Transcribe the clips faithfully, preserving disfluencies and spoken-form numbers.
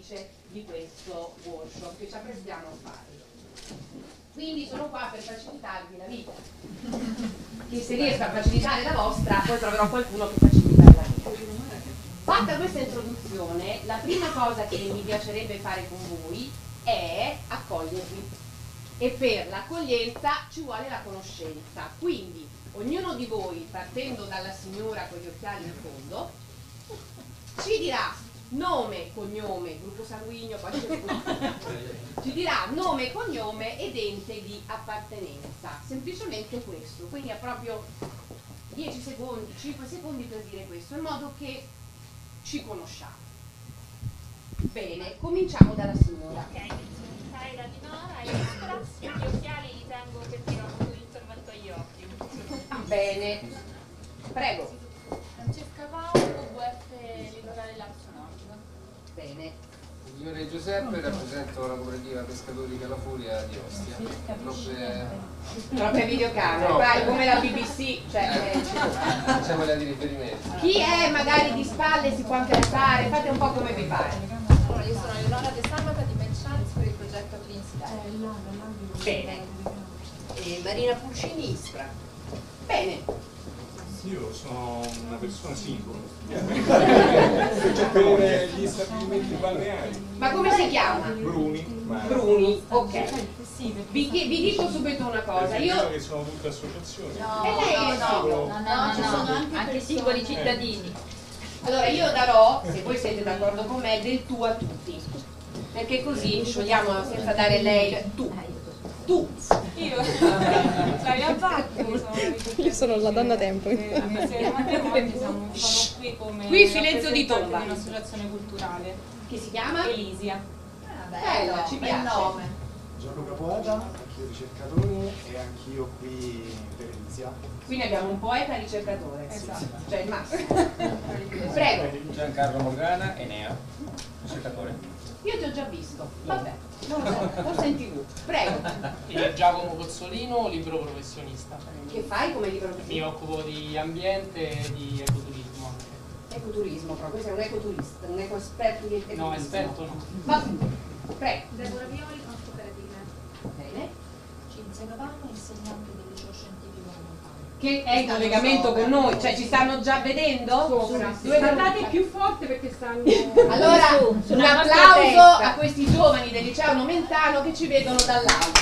organizzatrice di questo workshop che ci apprestiamo a fare. Quindi sono qua per facilitarvi la vita. Che se riesco a facilitare la vostra, poi troverò qualcuno che facilita la vita. Fatta questa introduzione, la prima cosa che mi piacerebbe fare con voi è accogliervi. E per l'accoglienza ci vuole la conoscenza. Quindi ognuno di voi, partendo dalla signora con gli occhiali in fondo, ci dirà nome, cognome, gruppo sanguigno, poi ci dirà nome, cognome ed ente di appartenenza, semplicemente questo. Quindi è proprio dieci secondi, cinque secondi per dire questo, in modo che ci conosciamo. Bene, cominciamo dalla signora. Ok, sono Kaira Di Nora, Ispra, gli occhiali li tengo per tirare un po' di intervento agli occhi. Bene, prego. Francesca Paolo, U V F Litorale Lazio Nord. Bene. Signore Giuseppe, rappresento la cooperativa Pescatori della Furia di Ostia. Troppe, Troppe videocamere, no. vai come la B B C, cioè, eh, facciamo la di riferimento. chi è magari di spalle si può anche alzare, fate un po' come vi pare. Allora, io sono Eleonora De Sabata di Benchance per il progetto Clean Sky. Bene. E Marina Pulcini, Ispra. Bene. Io sono una persona singola, per gli stabilimenti balneari. Ma come si chiama? Bruni, ma Bruni, ok. Vi, vi dico subito una cosa, io io... che sono tutte associazioni. No, E lei è no, singolo? no, no, no, ci sono anche, anche persone- singoli cittadini. Allora io darò, se voi siete d'accordo con me, del tu a tutti. Perché così sciogliamo senza dare lei tu. Tu. Io, Flavia Bacchi, sono Io sono la donna tempo. matrimoni, siamo, sono qui come Qui silenzio di tomba. di un'associazione culturale, Che si chiama? Elisia. Ah, Bello, bello, ci bel piace. nome. Giorgio Capoata, anch'io ricercatore e anch'io qui per Elisia. Quindi abbiamo un poeta ricercatore. Esatto. Cioè il massimo. Prego. Giancarlo Morgana, Enea, ricercatore. Io ti ho già visto. Vabbè. Non lo so, forse in tv. Prego. Io Giacomo Cozzolino, libero professionista. Che fai come libro Mi professionista? occupo di ambiente e di ecoturismo anche. Ecoturismo, proprio sei un ecoturista, un ecoesperto di ecoturismo. No, esperto no. Va, prego. Deborah Violi, con cooperative. Bene. Cinzia Novano, insegnante del liceo scientifico Montano. Che è in collegamento con noi, cioè ci stanno già vedendo? Dove parlate più forte perché stanno... Allora, un sulla nostra applauso testa. a questi giovani del liceo Nomentano che ci vedono dall'alto.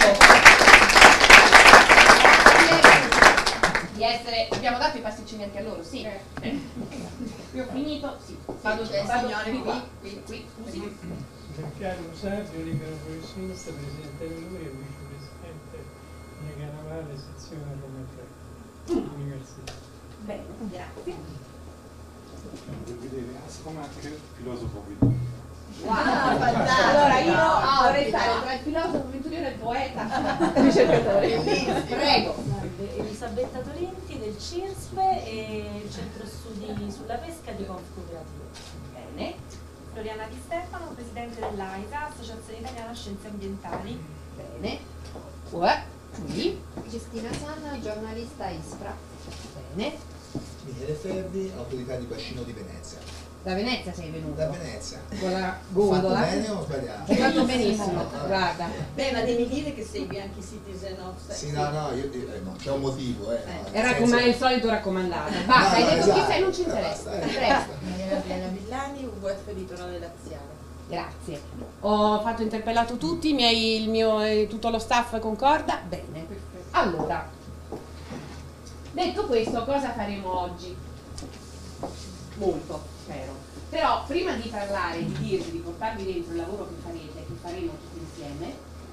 Grazie di essere... Abbiamo dato i pasticcini anche a loro, sì. Io ho finito, sì. Vado, C'è il vado signore di qua. qui, Qui, scusi. Giancarlo Savio, libero professionista, presidente di lui e vicepresidente di Canavale, sezione Roma tre, Università. Bene, grazie. Per vedere Ascomac, filosofo guidato. Wow, allora io Ah, vorrei ospita. stare tra il filosofo, avventuriero e il poeta ricercatore. Prego. Elisabetta Torenti del C I R S P e il Centro Studi sulla Pesca di Conf Cooperativo. Bene. Floriana Di Stefano, presidente dell'AISA, Associazione Italiana Scienze Ambientali. Bene. Uè, qui. Cristina Sanna, giornalista Ispra. Bene. Michele Ferri, autorità di bacino di Venezia. Da Venezia sei venuto? Da Venezia. Con la Ho fatto gondola? bene o ho sbagliato? Hai fatto benissimo, guarda. Beh, ma devi dire che segui anche Citizen of... Sì, no, no, io eh, no, c'è un motivo, eh. No, Era nel come senso- il solito raccomandato. Basta, No, hai no, detto chi esatto. sei, non ci Eh, interessa. basta, eh, Prego. basta. Maria Gabriela Villani, U V F Litorale Laziale. Grazie. Ho fatto interpellato tutti, i miei, il mio, eh, tutto lo staff concorda? Bene. Allora, detto questo, cosa faremo oggi? Molto, spero. Però prima di parlare, di dirvi, di portarvi dentro il lavoro che farete, che faremo tutti insieme,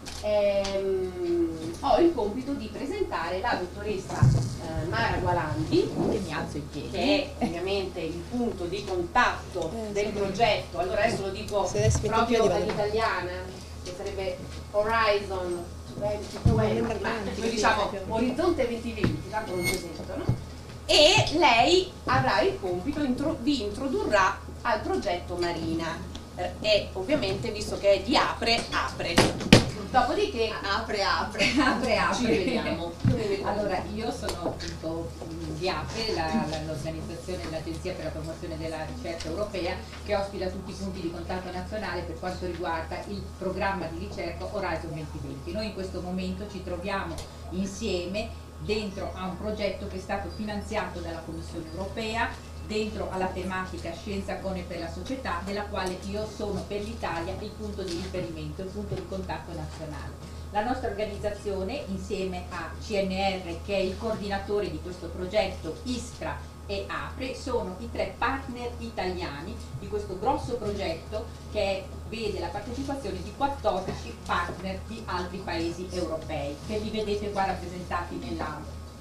ehm, ho il compito di presentare la dottoressa eh, Mara Gualandi, E mi alzo in piedi. che è ovviamente il punto di contatto Eh, del sì. progetto. Allora adesso lo dico Se adesso metto in proprio piedi vado. all'italiana, che sarebbe Horizon duemilaventi, ma noi diciamo Orizzonte duemilaventi, tanto non si sentono. E lei avrà il compito, intro, vi introdurrà al progetto Marina. Eh, e ovviamente, visto che è di Apre, apre. Dopodiché apre, apre, apre, apre. Ci rivediamo. Allora, io sono appunto di APRE, l'organizzazione dell'Agenzia per la promozione della ricerca europea, che ospita tutti i punti di contatto nazionale per quanto riguarda il programma di ricerca Horizon duemilaventi. Noi in questo momento ci troviamo insieme dentro a un progetto che è stato finanziato dalla Commissione europea, dentro alla tematica Scienza con e per la società, della quale io sono per l'Italia il punto di riferimento, il punto di contatto nazionale. La nostra organizzazione, insieme a C N R, che è il coordinatore di questo progetto, ISPRA e APRE, sono i tre partner italiani di questo grosso progetto che vede la partecipazione di quattordici partner di altri paesi europei, che li vedete qua rappresentati nella,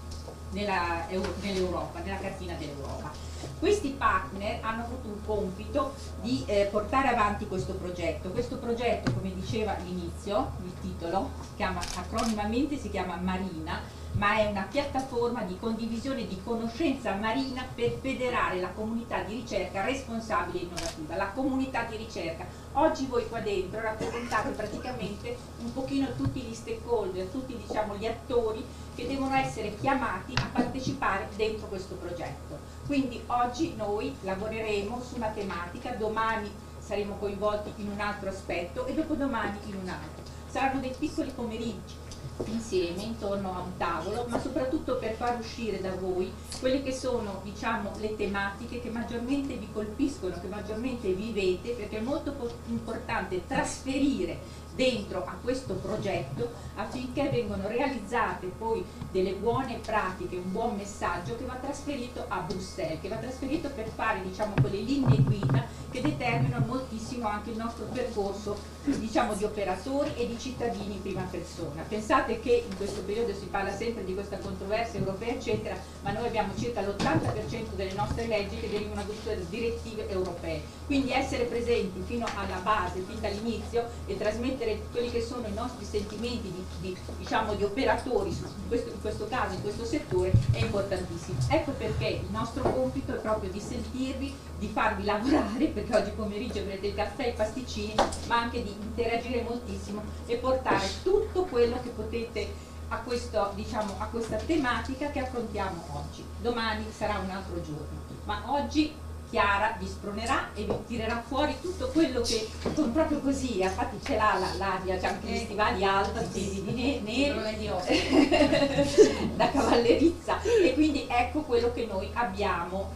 nella, nell'Europa, nella cartina dell'Europa. Questi partner hanno avuto un compito di eh, portare avanti questo progetto. Questo progetto, come diceva all'inizio, il titolo, si chiama, acronimamente si chiama Marina, ma è una piattaforma di condivisione di conoscenza marina per federare la comunità di ricerca responsabile e innovativa. La comunità di ricerca, oggi voi qua dentro rappresentate praticamente un pochino tutti gli stakeholder, tutti diciamo gli attori che devono essere chiamati a partecipare dentro questo progetto. Quindi oggi noi lavoreremo su una tematica, domani saremo coinvolti in un altro aspetto e dopodomani in un altro. Saranno dei piccoli pomeriggi insieme intorno a un tavolo, ma soprattutto per far uscire da voi quelle che sono diciamo le tematiche che maggiormente vi colpiscono, che maggiormente vivete, perché è molto importante trasferire dentro a questo progetto affinché vengano realizzate poi delle buone pratiche, un buon messaggio che va trasferito a Bruxelles, che va trasferito per fare diciamo quelle linee guida che determinano moltissimo anche il nostro percorso diciamo di operatori e di cittadini in prima persona. Pensate che in questo periodo si parla sempre di questa controversia europea eccetera, ma noi abbiamo circa l'ottanta per cento delle nostre leggi che derivano da direttive europee, quindi essere presenti fino alla base, fin dall'inizio e trasmettere quelli che sono i nostri sentimenti di, di, diciamo, di operatori su, in, questo, in questo caso, in questo settore è importantissimo. Ecco perché il nostro compito è proprio di sentirvi, di farvi lavorare, perché oggi pomeriggio avrete il caffè e i pasticcini, ma anche di interagire moltissimo e portare tutto quello che potete a, questo, diciamo, a questa tematica che affrontiamo oggi. Domani sarà un altro giorno, ma oggi Chiara vi spronerà e vi tirerà fuori tutto quello che con proprio così, infatti ce l'ha l'aria, c'è anche gli stivali alti di neri da cavallerizza, e quindi ecco quello che noi abbiamo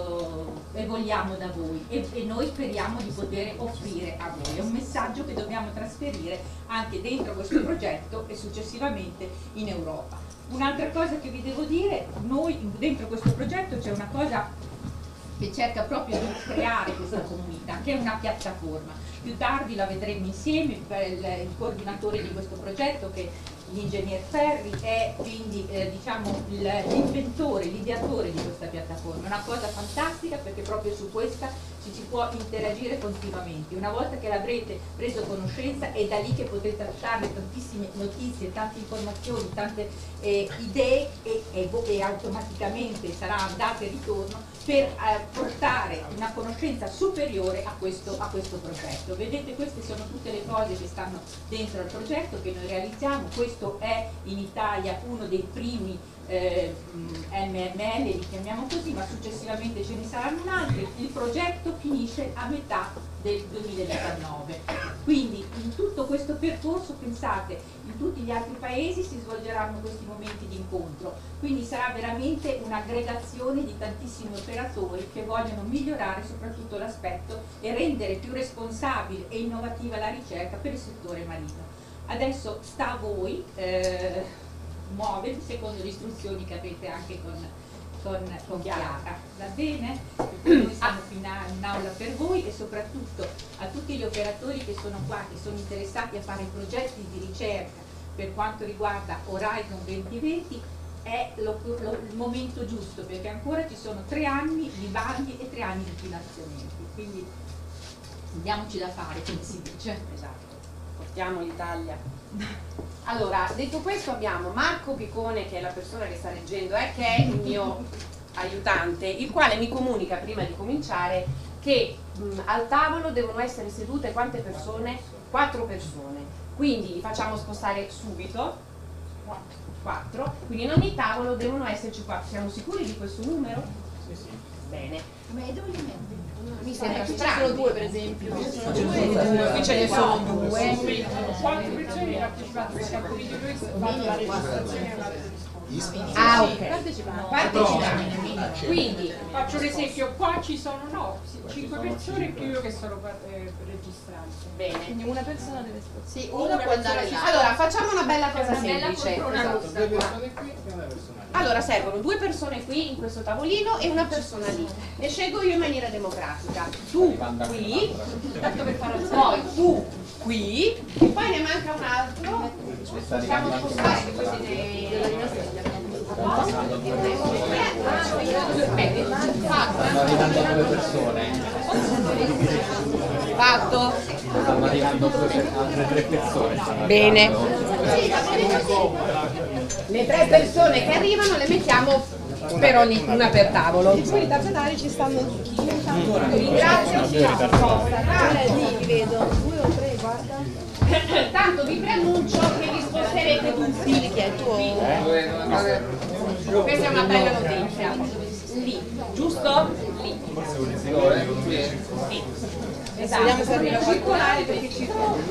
eh, e vogliamo da voi e, e noi speriamo di poter offrire a voi. È un messaggio che dobbiamo trasferire anche dentro questo progetto e successivamente in Europa. Un'altra cosa che vi devo dire, noi dentro questo progetto c'è una cosa che cerca proprio di creare questa comunità, che è una piattaforma. Più tardi la vedremo insieme, per il, il coordinatore di questo progetto, che è l'ingegner Ferri, è quindi eh, diciamo l'inventore, l'ideatore di questa piattaforma. È una cosa fantastica perché proprio su questa ci si può interagire continuamente. Una volta che l'avrete preso conoscenza è da lì che potete trarre tantissime notizie, tante informazioni, tante eh, idee e, e, e automaticamente sarà andata e ritorno per eh, portare una conoscenza superiore a questo, a questo progetto. Vedete, queste sono tutte le cose che stanno dentro al progetto che noi realizziamo. Questo è in Italia uno dei primi eh, M M L, li chiamiamo così, ma successivamente ce ne saranno altri. Il progetto finisce a metà del duemiladiciannove, quindi in tutto questo percorso pensate in tutti gli altri paesi si svolgeranno questi momenti di incontro, quindi sarà veramente un'aggregazione di tantissimi operatori che vogliono migliorare soprattutto l'aspetto e rendere più responsabile e innovativa la ricerca per il settore marino. Adesso sta a voi eh, muovervi secondo le istruzioni che avete anche con Con, con Chiara, va bene? Perché noi siamo qui in, in aula per voi e soprattutto a tutti gli operatori che sono qua, che sono interessati a fare progetti di ricerca per quanto riguarda Horizon duemilaventi, è lo, lo, il momento giusto, perché ancora ci sono tre anni di bandi e tre anni di finanziamenti, quindi diamoci da fare, come si dice. Esatto, portiamo l'Italia. Allora, detto questo abbiamo Marco Picone, che è la persona che sta leggendo, eh, che è il mio aiutante, il quale mi comunica prima di cominciare che mh, al tavolo devono essere sedute quante persone? Quattro persone. Quindi li facciamo spostare subito. Quattro. Quindi in ogni tavolo devono esserci quattro. Siamo sicuri di questo numero? Sì, sì. Bene. Ma dove li metti? Mi sembra Qui ci strano. sono due per esempio. Qui ci sono Due, due, qui ce ne sono due. Quante persone hanno partecipato? Perché quindi noi fanno la registrazione e una Ah, ok. Partecipanti. Quindi faccio l'esempio, qua ci sono no, cinque persone più io che sono eh, registrante. Bene. Quindi una persona deve spostarsi. Sì, Una una può andare persona là. Allora, facciamo una bella cosa Una bella semplice. poltrona Esatto. rossa. Due persone qui e una persona lì. Allora, servono due persone qui in questo tavolino e una persona lì. Ne scelgo io in maniera democratica. Tu qui, poi tu qui, e poi ne manca un altro. Possiamo spostare che poi siete... Stanno arrivando due persone. Fatto. Stanno arrivando due- altre tre persone. stanno Bene. arrivando. Le tre persone che arrivano le mettiamo per ogni, una per tavolo. Poi i tappetari ci stanno tutti. Ringrazio, ci Lì li vedo. Due o tre, guarda. Tanto vi preannuncio che vi sposterete tutti. Chi è il tuo? Dove non andare? Questa è una bella notizia. Lì, giusto? Lì. Dove? Qui? Sì. Esatto, dobbiamo circolare perché ci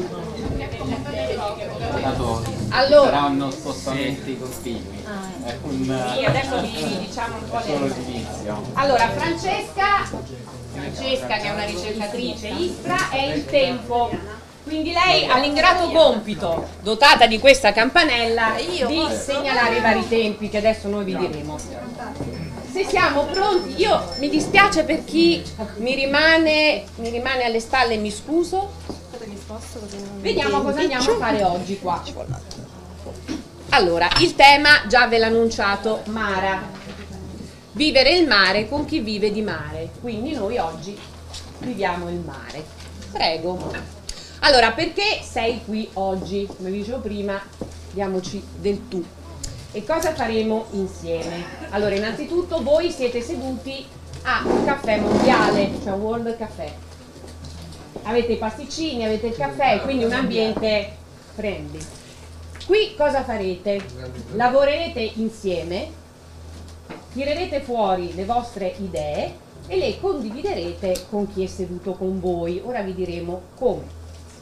Dato Allora. saranno spostamenti continui. È un Sì, adesso vi, vi diciamo un po' è solo le... l'inizio. Allora, Francesca, Francesca che è una ricercatrice ISPRA, è il tempo. Quindi lei ha l'ingrato compito, dotata di questa campanella, di segnalare i vari tempi che adesso noi vi diremo. Se siamo pronti, io mi dispiace per chi mi rimane, mi rimane alle spalle, mi scuso. Vediamo cosa andiamo a fare oggi qua. Allora, il tema già ve l'ho annunciato, Mara. Vivere il mare con chi vive di mare. Quindi noi oggi viviamo il mare. Prego. Allora, perché sei qui oggi? Come vi dicevo prima, diamoci del tu. E cosa faremo insieme? Allora, innanzitutto voi siete seduti a un caffè mondiale, cioè un World Café. Avete i pasticcini, avete il caffè, quindi un ambiente friendly. Qui cosa farete? Lavorerete insieme, tirerete fuori le vostre idee e le condividerete con chi è seduto con voi. Ora vi diremo come.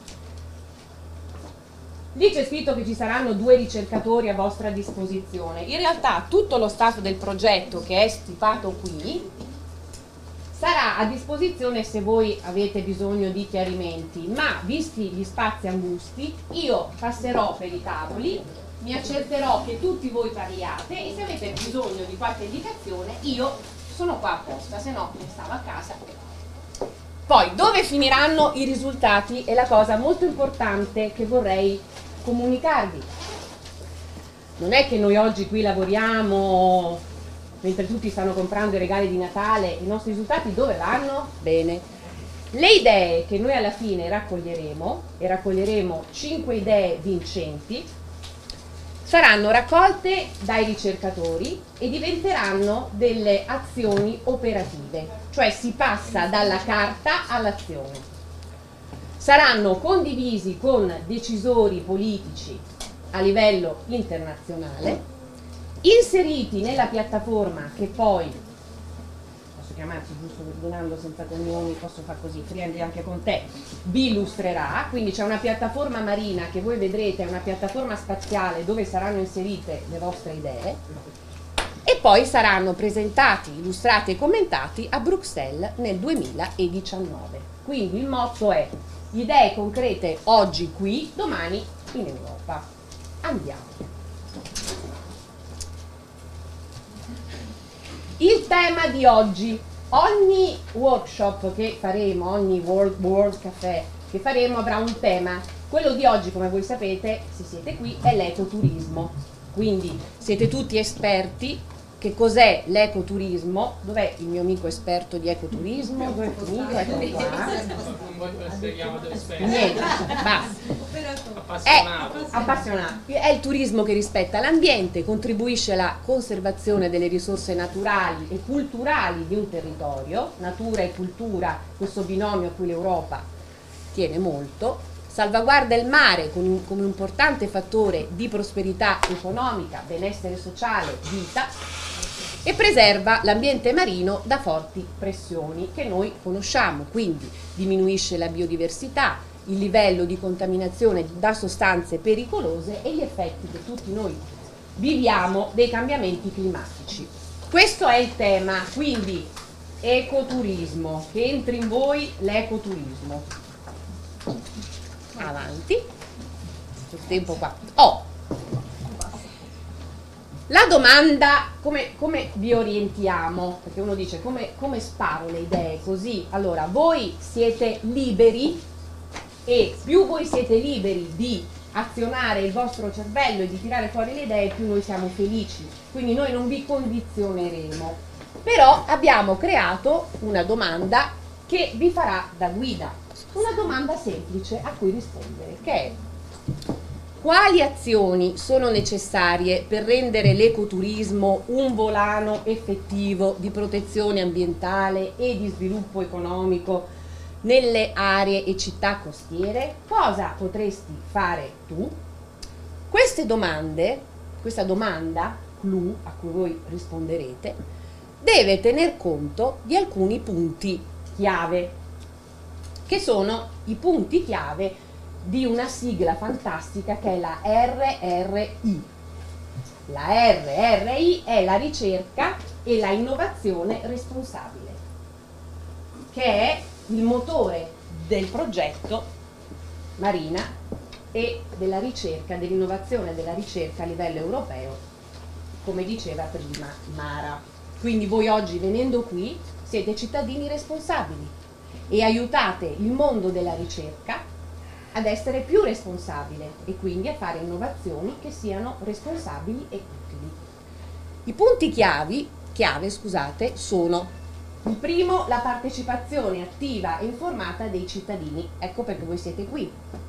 Lì c'è scritto che ci saranno due ricercatori a vostra disposizione. In realtà tutto lo staff del progetto che è stipato qui sarà a disposizione se voi avete bisogno di chiarimenti, ma visti gli spazi angusti io passerò per i tavoli, mi accerterò che tutti voi parliate e se avete bisogno di qualche indicazione io sono qua apposta, se no ne stavo a casa. Poi dove finiranno i risultati è la cosa molto importante che vorrei comunicarvi. Non è che noi oggi qui lavoriamo mentre tutti stanno comprando i regali di Natale, i nostri risultati dove vanno? Bene. Le idee che noi alla fine raccoglieremo, e raccoglieremo cinque idee vincenti, saranno raccolte dai ricercatori e diventeranno delle azioni operative, cioè si passa dalla carta all'azione. Saranno condivisi con decisori politici a livello internazionale, inseriti nella piattaforma che poi, posso chiamarti giusto Ferdinando senza cognomi, posso far così, Friendly anche con te, vi illustrerà, quindi c'è una piattaforma marina che voi vedrete, è una piattaforma spaziale dove saranno inserite le vostre idee e poi saranno presentati, illustrati e commentati a Bruxelles nel duemiladiciannove. Quindi il motto è idee concrete oggi qui, domani in Europa. Andiamo. Il tema di oggi, ogni workshop che faremo, ogni World, World Café che faremo avrà un tema. Quello di oggi, come voi sapete, se siete qui, è l'ecoturismo. Quindi siete tutti esperti. Che cos'è l'ecoturismo? Dov'è il mio amico esperto di ecoturismo? Dov'è finito? Eccolo qua. Non voglio essere chiamato esperto. Niente, basta. è appassionato. È il turismo che rispetta l'ambiente, contribuisce alla conservazione delle risorse naturali e culturali di un territorio, natura e cultura, questo binomio a cui l'Europa tiene molto, salvaguarda il mare come un, come un importante fattore di prosperità economica, benessere sociale, vita, e preserva l'ambiente marino da forti pressioni che noi conosciamo, quindi diminuisce la biodiversità, il livello di contaminazione da sostanze pericolose e gli effetti che tutti noi viviamo dei cambiamenti climatici. Questo è il tema, quindi ecoturismo, che entri in voi l'ecoturismo. Avanti, il tempo qua. Oh. La domanda, come, come vi orientiamo? Perché uno dice come, come sparo le idee così? Allora, voi siete liberi e più voi siete liberi di azionare il vostro cervello e di tirare fuori le idee, più noi siamo felici. Quindi noi non vi condizioneremo. Però abbiamo creato una domanda che vi farà da guida. Una domanda semplice a cui rispondere, che è: quali azioni sono necessarie per rendere l'ecoturismo un volano effettivo di protezione ambientale e di sviluppo economico nelle aree e città costiere? Cosa potresti fare tu? Queste domande, questa domanda, clou, a cui voi risponderete, deve tener conto di alcuni punti chiave, che sono i punti chiave di una sigla fantastica che è la R R I. La R R I è la ricerca e la innovazione responsabile, che è il motore del progetto Marina e della ricerca, dell'innovazione e della ricerca a livello europeo, come diceva prima Mara. Quindi voi oggi, venendo qui, siete cittadini responsabili e aiutate il mondo della ricerca ad essere più responsabile e quindi a fare innovazioni che siano responsabili e utili. I punti chiavi, chiave scusate, sono: il primo, la partecipazione attiva e informata dei cittadini, ecco perché voi siete qui.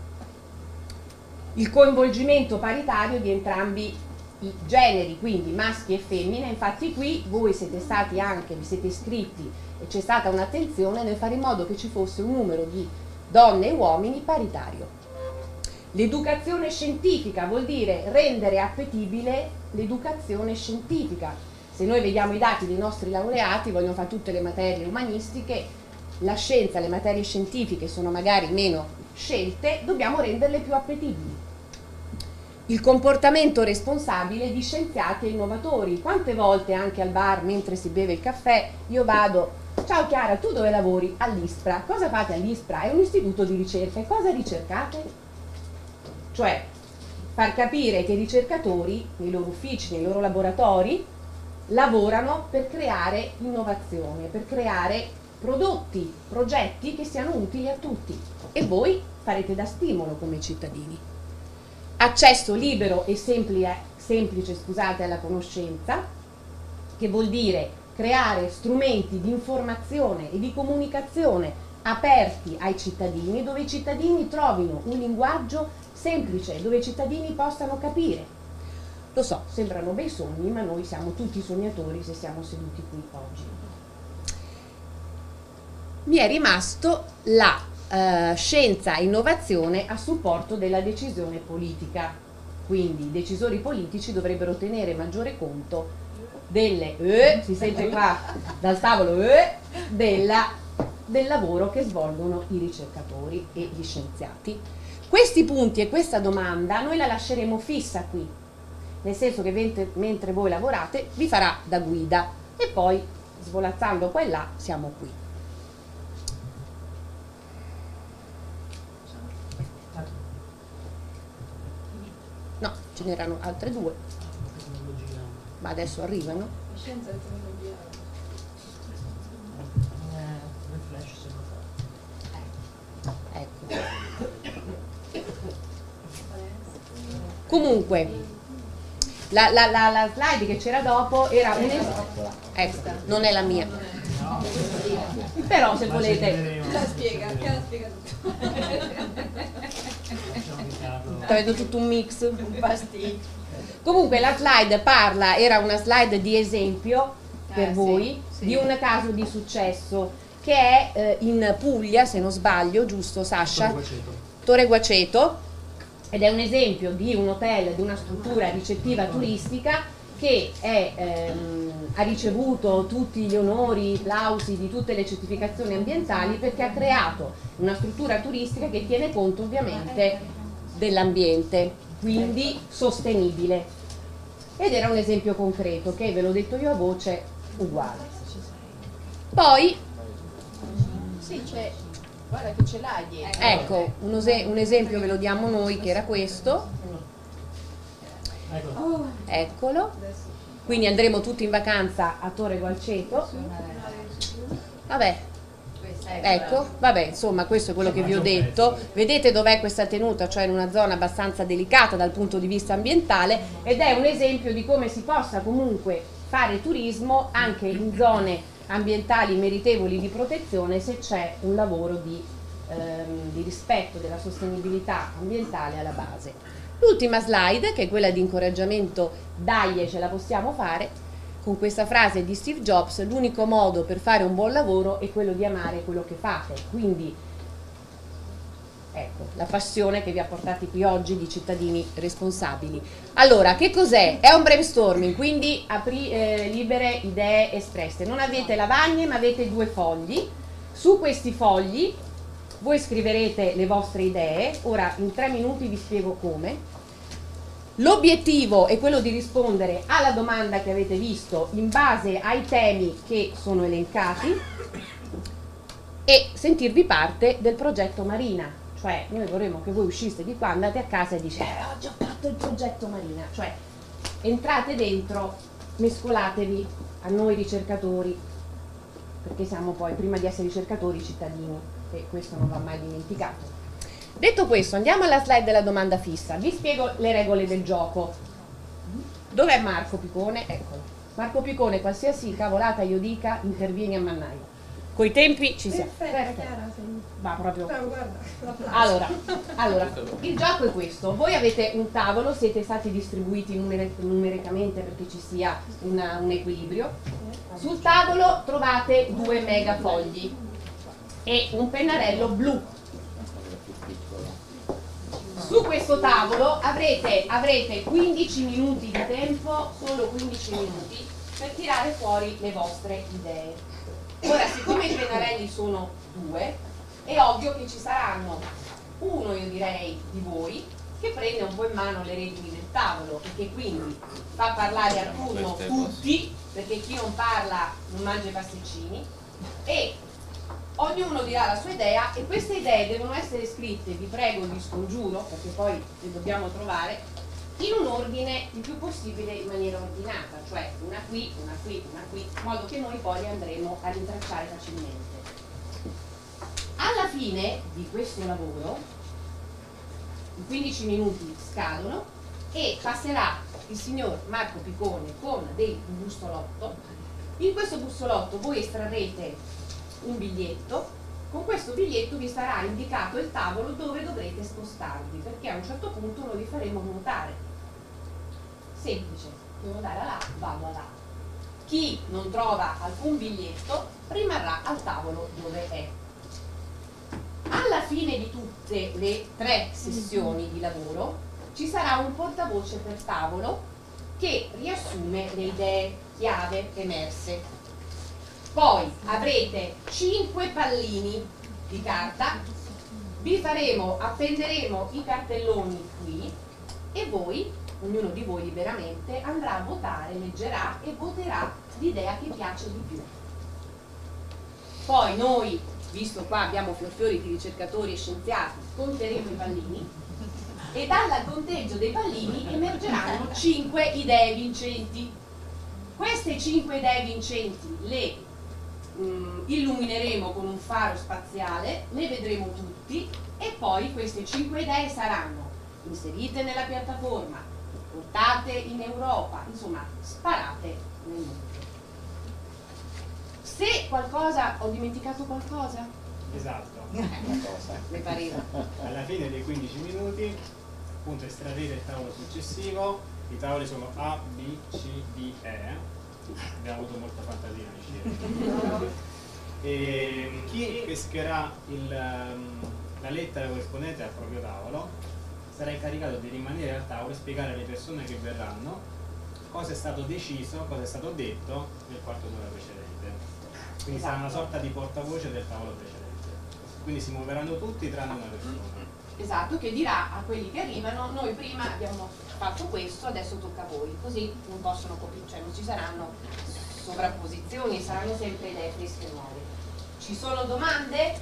Il coinvolgimento paritario di entrambi i generi, quindi maschi e femmine, infatti qui voi siete stati anche, vi siete iscritti e c'è stata un'attenzione nel fare in modo che ci fosse un numero di donne e uomini paritario. L'educazione scientifica vuol dire rendere appetibile l'educazione scientifica. Se noi vediamo i dati dei nostri laureati, vogliono fare tutte le materie umanistiche, la scienza, le materie scientifiche sono magari meno scelte, dobbiamo renderle più appetibili. Il comportamento responsabile di scienziati e innovatori. Quante volte anche al bar, mentre si beve il caffè, io vado: ciao Chiara, tu dove lavori? All'ISPRA. Cosa fate all'ISPRA? È un istituto di ricerca. E cosa ricercate? Cioè, far capire che i ricercatori, nei loro uffici, nei loro laboratori, lavorano per creare innovazione, per creare prodotti, progetti che siano utili a tutti. E voi farete da stimolo come cittadini. Accesso libero e semplice, semplice scusate, alla conoscenza, che vuol dire creare strumenti di informazione e di comunicazione aperti ai cittadini, dove i cittadini trovino un linguaggio semplice, dove i cittadini possano capire. Lo so, sembrano bei sogni, ma noi siamo tutti sognatori se siamo seduti qui oggi. Mi è rimasto la eh, scienza e innovazione a supporto della decisione politica. Quindi i decisori politici dovrebbero tenere maggiore conto delle, eh, si sente qua dal tavolo, eh, della, del lavoro che svolgono i ricercatori e gli scienziati. Questi punti e questa domanda noi la lasceremo fissa qui, nel senso che mentre, mentre voi lavorate vi farà da guida e poi svolazzando qua e là siamo qui. No, ce n'erano altre due, ma adesso arrivano. Scienza e tecnologia. Ecco. Comunque, la, la, la, la slide che c'era dopo era un ecco, non è la mia. Però se volete. La spiega, che la spiega tutto. Avete tutto un mix. Un pasticcio. Comunque la slide parla, era una slide di esempio per Ah, voi, sì, sì. di un caso di successo che è eh, in Puglia, se non sbaglio, giusto Sasha? Torre Guaceto. Torre Guaceto, ed è un esempio di un hotel, di una struttura ricettiva turistica che è, ehm, ha ricevuto tutti gli onori, i plausi di tutte le certificazioni ambientali perché ha creato una struttura turistica che tiene conto ovviamente dell'ambiente, quindi sostenibile. Ed era un esempio concreto che ve l'ho detto io a voce, uguale. Poi, Sì, c'è. Guarda che ce l'hai dietro. ecco, un, ose- un esempio ve lo diamo noi che era questo. Ecco. Eccolo. Quindi andremo tutti in vacanza a Torre Guaceto. Vabbè, ecco, vabbè, insomma, questo è quello che vi ho detto. Vedete dov'è questa tenuta, cioè in una zona abbastanza delicata dal punto di vista ambientale, ed è un esempio di come si possa comunque fare turismo anche in zone ambientali meritevoli di protezione se c'è un lavoro di, ehm, di rispetto della sostenibilità ambientale alla base. L'ultima slide, che è quella di incoraggiamento, dai, ce la possiamo fare, con questa frase di Steve Jobs: l'unico modo per fare un buon lavoro è quello di amare quello che fate. Quindi ecco la passione che vi ha portati qui oggi di cittadini responsabili. Allora, che cos'è? È un brainstorming, quindi apri, eh, libere idee espresse. Non avete lavagne ma avete due fogli. Su questi fogli voi scriverete le vostre idee. Ora in tre minuti vi spiego come. L'obiettivo è quello di rispondere alla domanda che avete visto in base ai temi che sono elencati e sentirvi parte del progetto Marina. Cioè noi vorremmo che voi usciste di qua, andate a casa e dite eh, ho già fatto il progetto Marina. Cioè entrate dentro, mescolatevi a noi ricercatori, perché siamo poi, prima di essere ricercatori, cittadini, e questo non va mai dimenticato. Detto questo, andiamo alla slide della domanda fissa. Vi spiego le regole del gioco. Dov'è Marco Picone? Eccolo. Marco Picone, qualsiasi cavolata io dica, intervieni a mannaia. Coi tempi ci siamo. Perfetto, Chiara, sei... Va proprio. No, guarda, l'applauso. Allora, allora, il gioco è questo. Voi avete un tavolo, siete stati distribuiti numer- numericamente perché ci sia una- un equilibrio. Sul tavolo trovate due megafogli e un pennarello blu. Su questo tavolo avrete, avrete quindici minuti di tempo, solo quindici minuti, per tirare fuori le vostre idee. Ora, siccome i pennarelli sono due, è ovvio che ci saranno uno, io direi, di voi, che prende un po' in mano le redini del tavolo e che quindi fa parlare a turno tutti, perché chi non parla non mangia i pasticcini, e ognuno dirà la sua idea e queste idee devono essere scritte, vi prego, vi scongiuro, perché poi le dobbiamo trovare, in un ordine il più possibile in maniera ordinata, cioè una qui, una qui, una qui, in modo che noi poi le andremo a rintracciare facilmente. Alla fine di questo lavoro, i quindici minuti scadono e passerà il signor Marco Picone con del bussolotto. In questo bussolotto voi estrarrete un biglietto, con questo biglietto vi sarà indicato il tavolo dove dovrete spostarvi, perché a un certo punto noi vi faremo nuotare. Semplice, devo andare là, vado là. Chi non trova alcun biglietto rimarrà al tavolo dove è. Alla fine di tutte le tre sessioni di lavoro ci sarà un portavoce per tavolo che riassume le idee chiave emerse. Poi avrete cinque pallini di carta, vi faremo, appenderemo i cartelloni qui e voi, ognuno di voi liberamente, andrà a votare, leggerà e voterà l'idea che piace di più. Poi noi, visto qua abbiamo fiorfiori di ricercatori e scienziati, conteremo i pallini e dal conteggio dei pallini emergeranno cinque idee vincenti. Queste cinque idee vincenti le Mm, illumineremo con un faro spaziale, le vedremo tutti e poi queste cinque idee saranno inserite nella piattaforma, portate in Europa, insomma sparate nel mondo. Se qualcosa, ho dimenticato qualcosa? Esatto. Mi pareva. Alla fine dei quindici minuti appunto estraete il tavolo successivo. I tavoli sono A, B, C, D, E. Abbiamo avuto molta fantasia nei scegliere. E chi pescherà il, la lettera corrispondente al proprio tavolo sarà incaricato di rimanere al tavolo e spiegare alle persone che verranno cosa è stato deciso, cosa è stato detto nel quarto d'ora precedente. Quindi sarà una sorta di portavoce del tavolo precedente. Quindi si muoveranno tutti tranne una persona. Esatto, che dirà a quelli che arrivano: noi prima abbiamo fatto questo, adesso tocca a voi, così non possono copiare, cioè non ci saranno sovrapposizioni, saranno sempre idee fresche e nuove. Ci sono domande?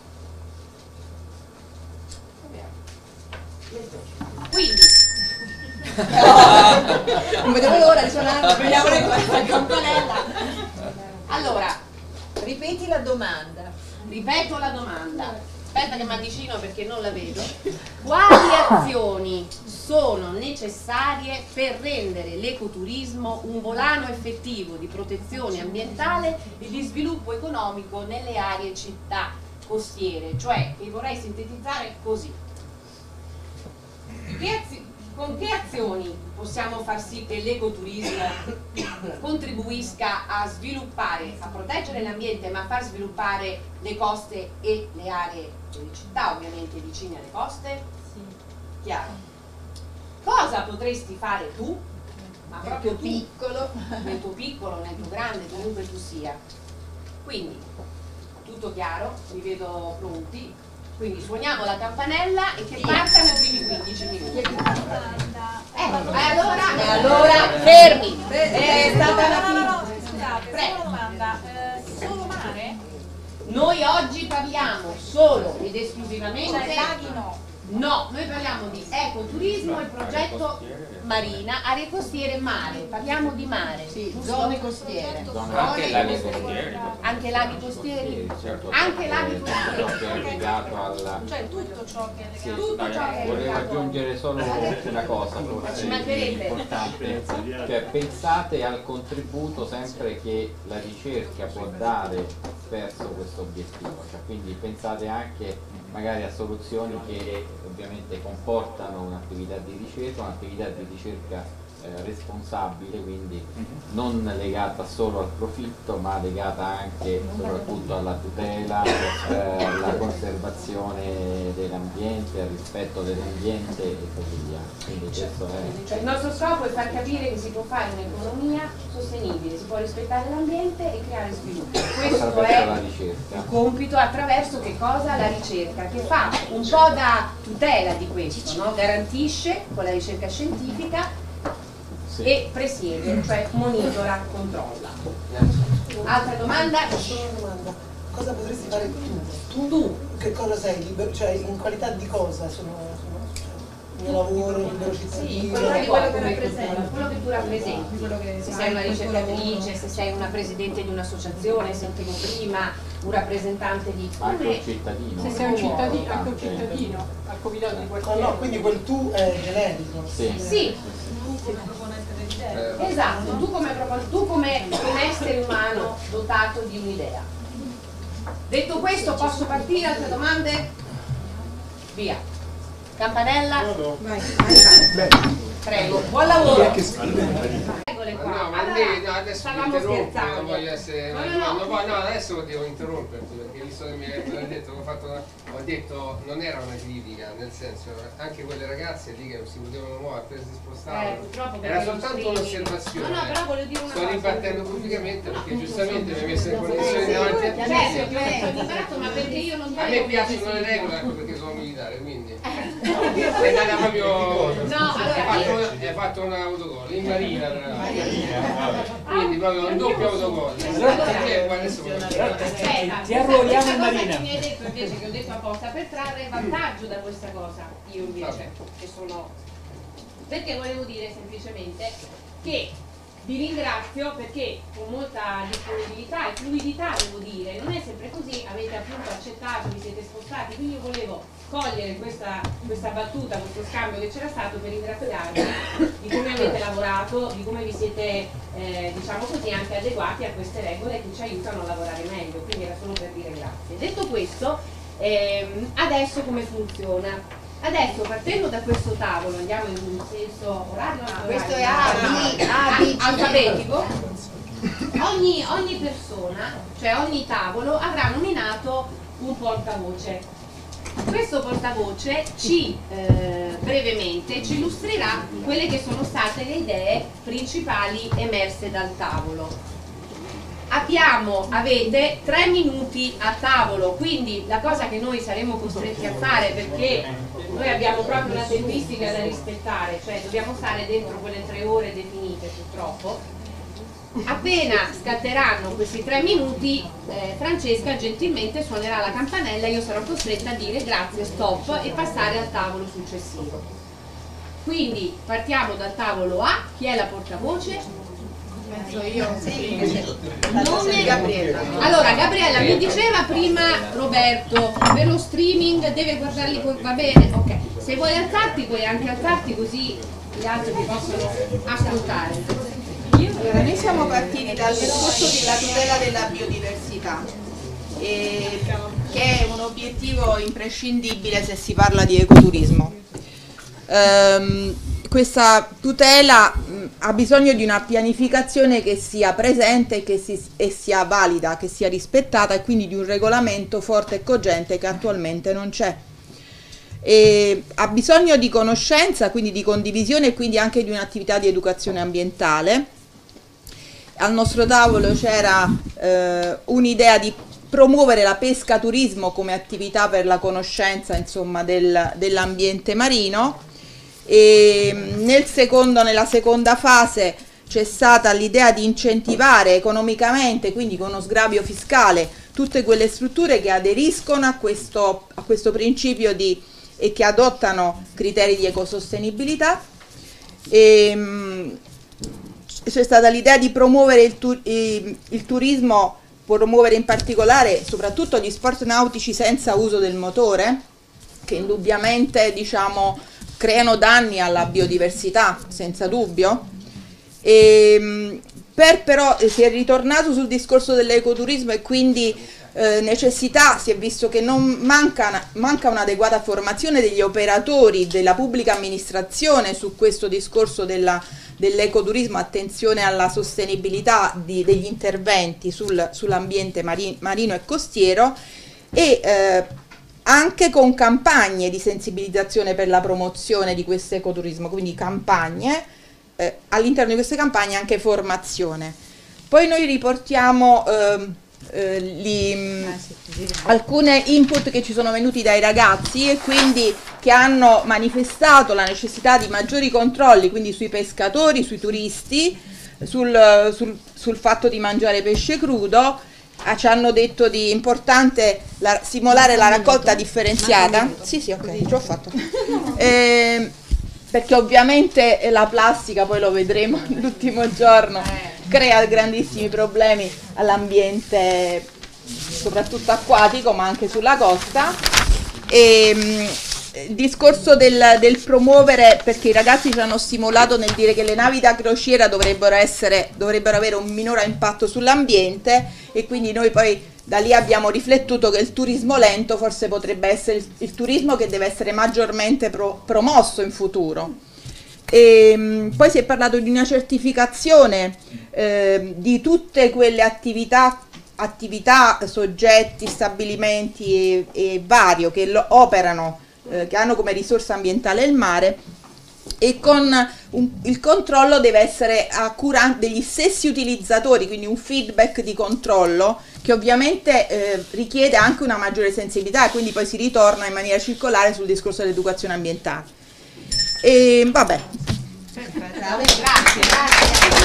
Quindi non vedevo l'ora di suonare, vediamo la campanella. Allora, ripeti la domanda. Ripeto la domanda. Aspetta che mi avvicino perché non la vedo. Quali azioni sono necessarie per rendere l'ecoturismo un volano effettivo di protezione ambientale e di sviluppo economico nelle aree città costiere? Cioè, vi vorrei sintetizzare così. Che azio- con che azioni possiamo far sì che l'ecoturismo contribuisca a sviluppare, a proteggere l'ambiente, ma a far sviluppare le coste e le aree delle città, ovviamente vicine alle coste? Sì. Chiaro. Cosa potresti fare tu, ma proprio tu, piccolo, nel tuo piccolo, nel tuo grande, dovunque tu sia? Quindi, tutto chiaro, vi vedo pronti. Quindi suoniamo la campanella e che partano i primi quindici minuti. Ecco, e allora, e allora fermi. È stata la no, no, no, scusate, solo una domanda. Eh, solo mare? Noi oggi parliamo solo ed esclusivamente. Cioè laghi no. No, noi parliamo di ecoturismo e progetto marina, aree costiere e mare. Parliamo di mare. Sì, zone costiere. Zone anche laghi costieri. Anche laghi costieri? Certo, Anche laghi costieri. Che è legato alla... Cioè tutto ciò che è Sì, legato. Tutto ciò che è volevo legato. aggiungere solo una cosa forse Ci mancherebbe. importante, cioè pensate al contributo sempre che la ricerca può dare verso questo obiettivo, cioè, quindi pensate anche magari a soluzioni che ovviamente comportano un'attività di ricerca, un'attività di ricerca eh, responsabile, quindi non legata solo al profitto ma legata anche soprattutto alla tutela, eh, alla conservazione dell'ambiente, al rispetto dell'ambiente e così via. Quindi questo è... Cioè, il nostro scopo è far capire che si può fare un'economia sostenibile, si può rispettare l'ambiente e creare sviluppo. Questo attraverso è la ricerca. il compito attraverso che cosa? La ricerca, che fa un po' da tutela di questo, no? Garantisce con la ricerca scientifica Sì. e presiede, cioè monitora, controlla. Altra domanda? domanda. Cosa potresti fare tu? Tu, tu. Che cosa sei? Libero, cioè in qualità di cosa? Sono, sono cioè, mio lavoro, libero cittadino? Sì, quello che, quello che, rappresenti, quello che tu rappresenti, che se sei una ricercatrice, se sei una presidente di un'associazione, sentivo prima, un rappresentante di... Anche un cittadino. Se sei un cittadino, anche un cittadino, al comitato di quartiere. No, no, quindi quel tu è generico. Sì. Sì. Esatto, tu come, tu come un essere umano dotato di un'idea. Detto questo, posso partire? Altre domande? Via. Campanella? Vai, vai, vai. Prego, buon lavoro. Regole qua. No, ma allora, lei, no, adesso mi stavamo interrompo, non scherzando. voglio essere... No, No, no, no. no, no, adesso devo interromperti perché visto che mi hai detto che ho fatto una... ho detto non era una critica, nel senso anche quelle ragazze lì che non si potevano muovere, appena si spostavano, Eh, purtroppo era perché soltanto i streaming- un'osservazione. No, no, però voglio dire una sto cosa. ripartendo pubblicamente perché giustamente mi hai messo in condizioni Sì, davanti a certo, tutti. ti ho dimostrato, ma perché io non A me devo piacciono le regole anche perché sono militare, quindi è andata proprio... No, allora, hai fatto, hai fatto un autogol in marina, tra l'altro. Quindi proprio un doppio autogol. Perché qua adesso Aspetta, Ti arruoliamo questa in cosa marina. che mi hai detto invece, che ho detto apposta, per trarre vantaggio da questa cosa, io invece, che sono... Perché volevo dire semplicemente che vi ringrazio perché con molta disponibilità e fluidità, devo dire, non è sempre così, avete appunto accettato, vi siete spostati, quindi io volevo cogliere questa, questa battuta, questo scambio che c'era stato per ringraziarvi di come avete lavorato, di come vi siete, eh, diciamo così, anche adeguati a queste regole che ci aiutano a lavorare meglio, quindi era solo per dire grazie. Detto questo, ehm, adesso come funziona? Adesso partendo da questo tavolo andiamo in un senso orario, Ah, orario, questo è A, B, A, B, C, alfabetico. Ogni, ogni persona, cioè ogni tavolo avrà nominato un portavoce. Questo portavoce ci eh, brevemente ci illustrerà quelle che sono state le idee principali emerse dal tavolo. Abbiamo, avete tre minuti a tavolo, quindi la cosa che noi saremo costretti a fare, perché noi abbiamo proprio una tempistica da rispettare, cioè dobbiamo stare dentro quelle tre ore definite purtroppo. Appena scatteranno questi tre minuti, eh, Francesca gentilmente suonerà la campanella, io sarò costretta a dire grazie, stop e passare al tavolo successivo. Quindi partiamo dal tavolo A. Chi è la portavoce? Penso io. Sì. Nome? Gabriella. Allora, Gabriella mi diceva prima Roberto, per lo streaming deve guardarli poi, va bene? Ok, se vuoi alzarti puoi anche alzarti così gli altri ti possono ascoltare. Allora, noi siamo partiti dal discorso della tutela della biodiversità, eh, che è un obiettivo imprescindibile se si parla di ecoturismo. Um, questa tutela mh, ha bisogno di una pianificazione che sia presente che si, e sia valida, che sia rispettata, e quindi di un regolamento forte e cogente che attualmente non c'è. E ha bisogno di conoscenza, quindi di condivisione e quindi anche di un'attività di educazione ambientale. Al nostro tavolo c'era eh, un'idea di promuovere la pesca turismo come attività per la conoscenza, insomma, del, dell'ambiente marino, e nel secondo, nella seconda fase c'è stata l'idea di incentivare economicamente, quindi con uno sgravio fiscale, tutte quelle strutture che aderiscono a questo, a questo principio di, e che adottano criteri di ecosostenibilità. E, c'è stata l'idea di promuovere il, tu il, il turismo, promuovere in particolare soprattutto gli sport nautici senza uso del motore, che indubbiamente, diciamo, creano danni alla biodiversità, senza dubbio. E, per però si è ritornato sul discorso dell'ecoturismo e quindi eh, necessità, si è visto che non manca, manca un'adeguata formazione degli operatori della pubblica amministrazione su questo discorso della dell'ecoturismo, attenzione alla sostenibilità di, degli interventi sul, sull'ambiente mari, marino e costiero, e eh, anche con campagne di sensibilizzazione per la promozione di questo ecoturismo, quindi campagne, eh, all'interno di queste campagne anche formazione. Poi noi riportiamo eh, eh, gli, mh, alcune input che ci sono venuti dai ragazzi e quindi che hanno manifestato la necessità di maggiori controlli, quindi sui pescatori, sui turisti, sul, sul, sul fatto di mangiare pesce crudo. Ah, ci hanno detto di importante la, simulare la raccolta differenziata. Sì, sì, ok, ce l'ho fatto. Eh, perché ovviamente la plastica, poi lo vedremo l'ultimo giorno, crea grandissimi problemi all'ambiente, soprattutto acquatico, ma anche sulla costa. E, mh, il discorso del, del promuovere, perché i ragazzi ci hanno stimolato nel dire che le navi da crociera dovrebbero, essere, dovrebbero avere un minore impatto sull'ambiente, e quindi noi poi da lì abbiamo riflettuto che il turismo lento forse potrebbe essere il, il turismo che deve essere maggiormente pro, promosso in futuro. E, mh, poi si è parlato di una certificazione eh, di tutte quelle attività attività, soggetti, stabilimenti e, e vario che lo, operano, eh, che hanno come risorsa ambientale il mare, e con un, il controllo deve essere a cura degli stessi utilizzatori, quindi un feedback di controllo che ovviamente eh, richiede anche una maggiore sensibilità, e quindi poi si ritorna in maniera circolare sul discorso dell'educazione ambientale. E vabbè. Grazie, grazie.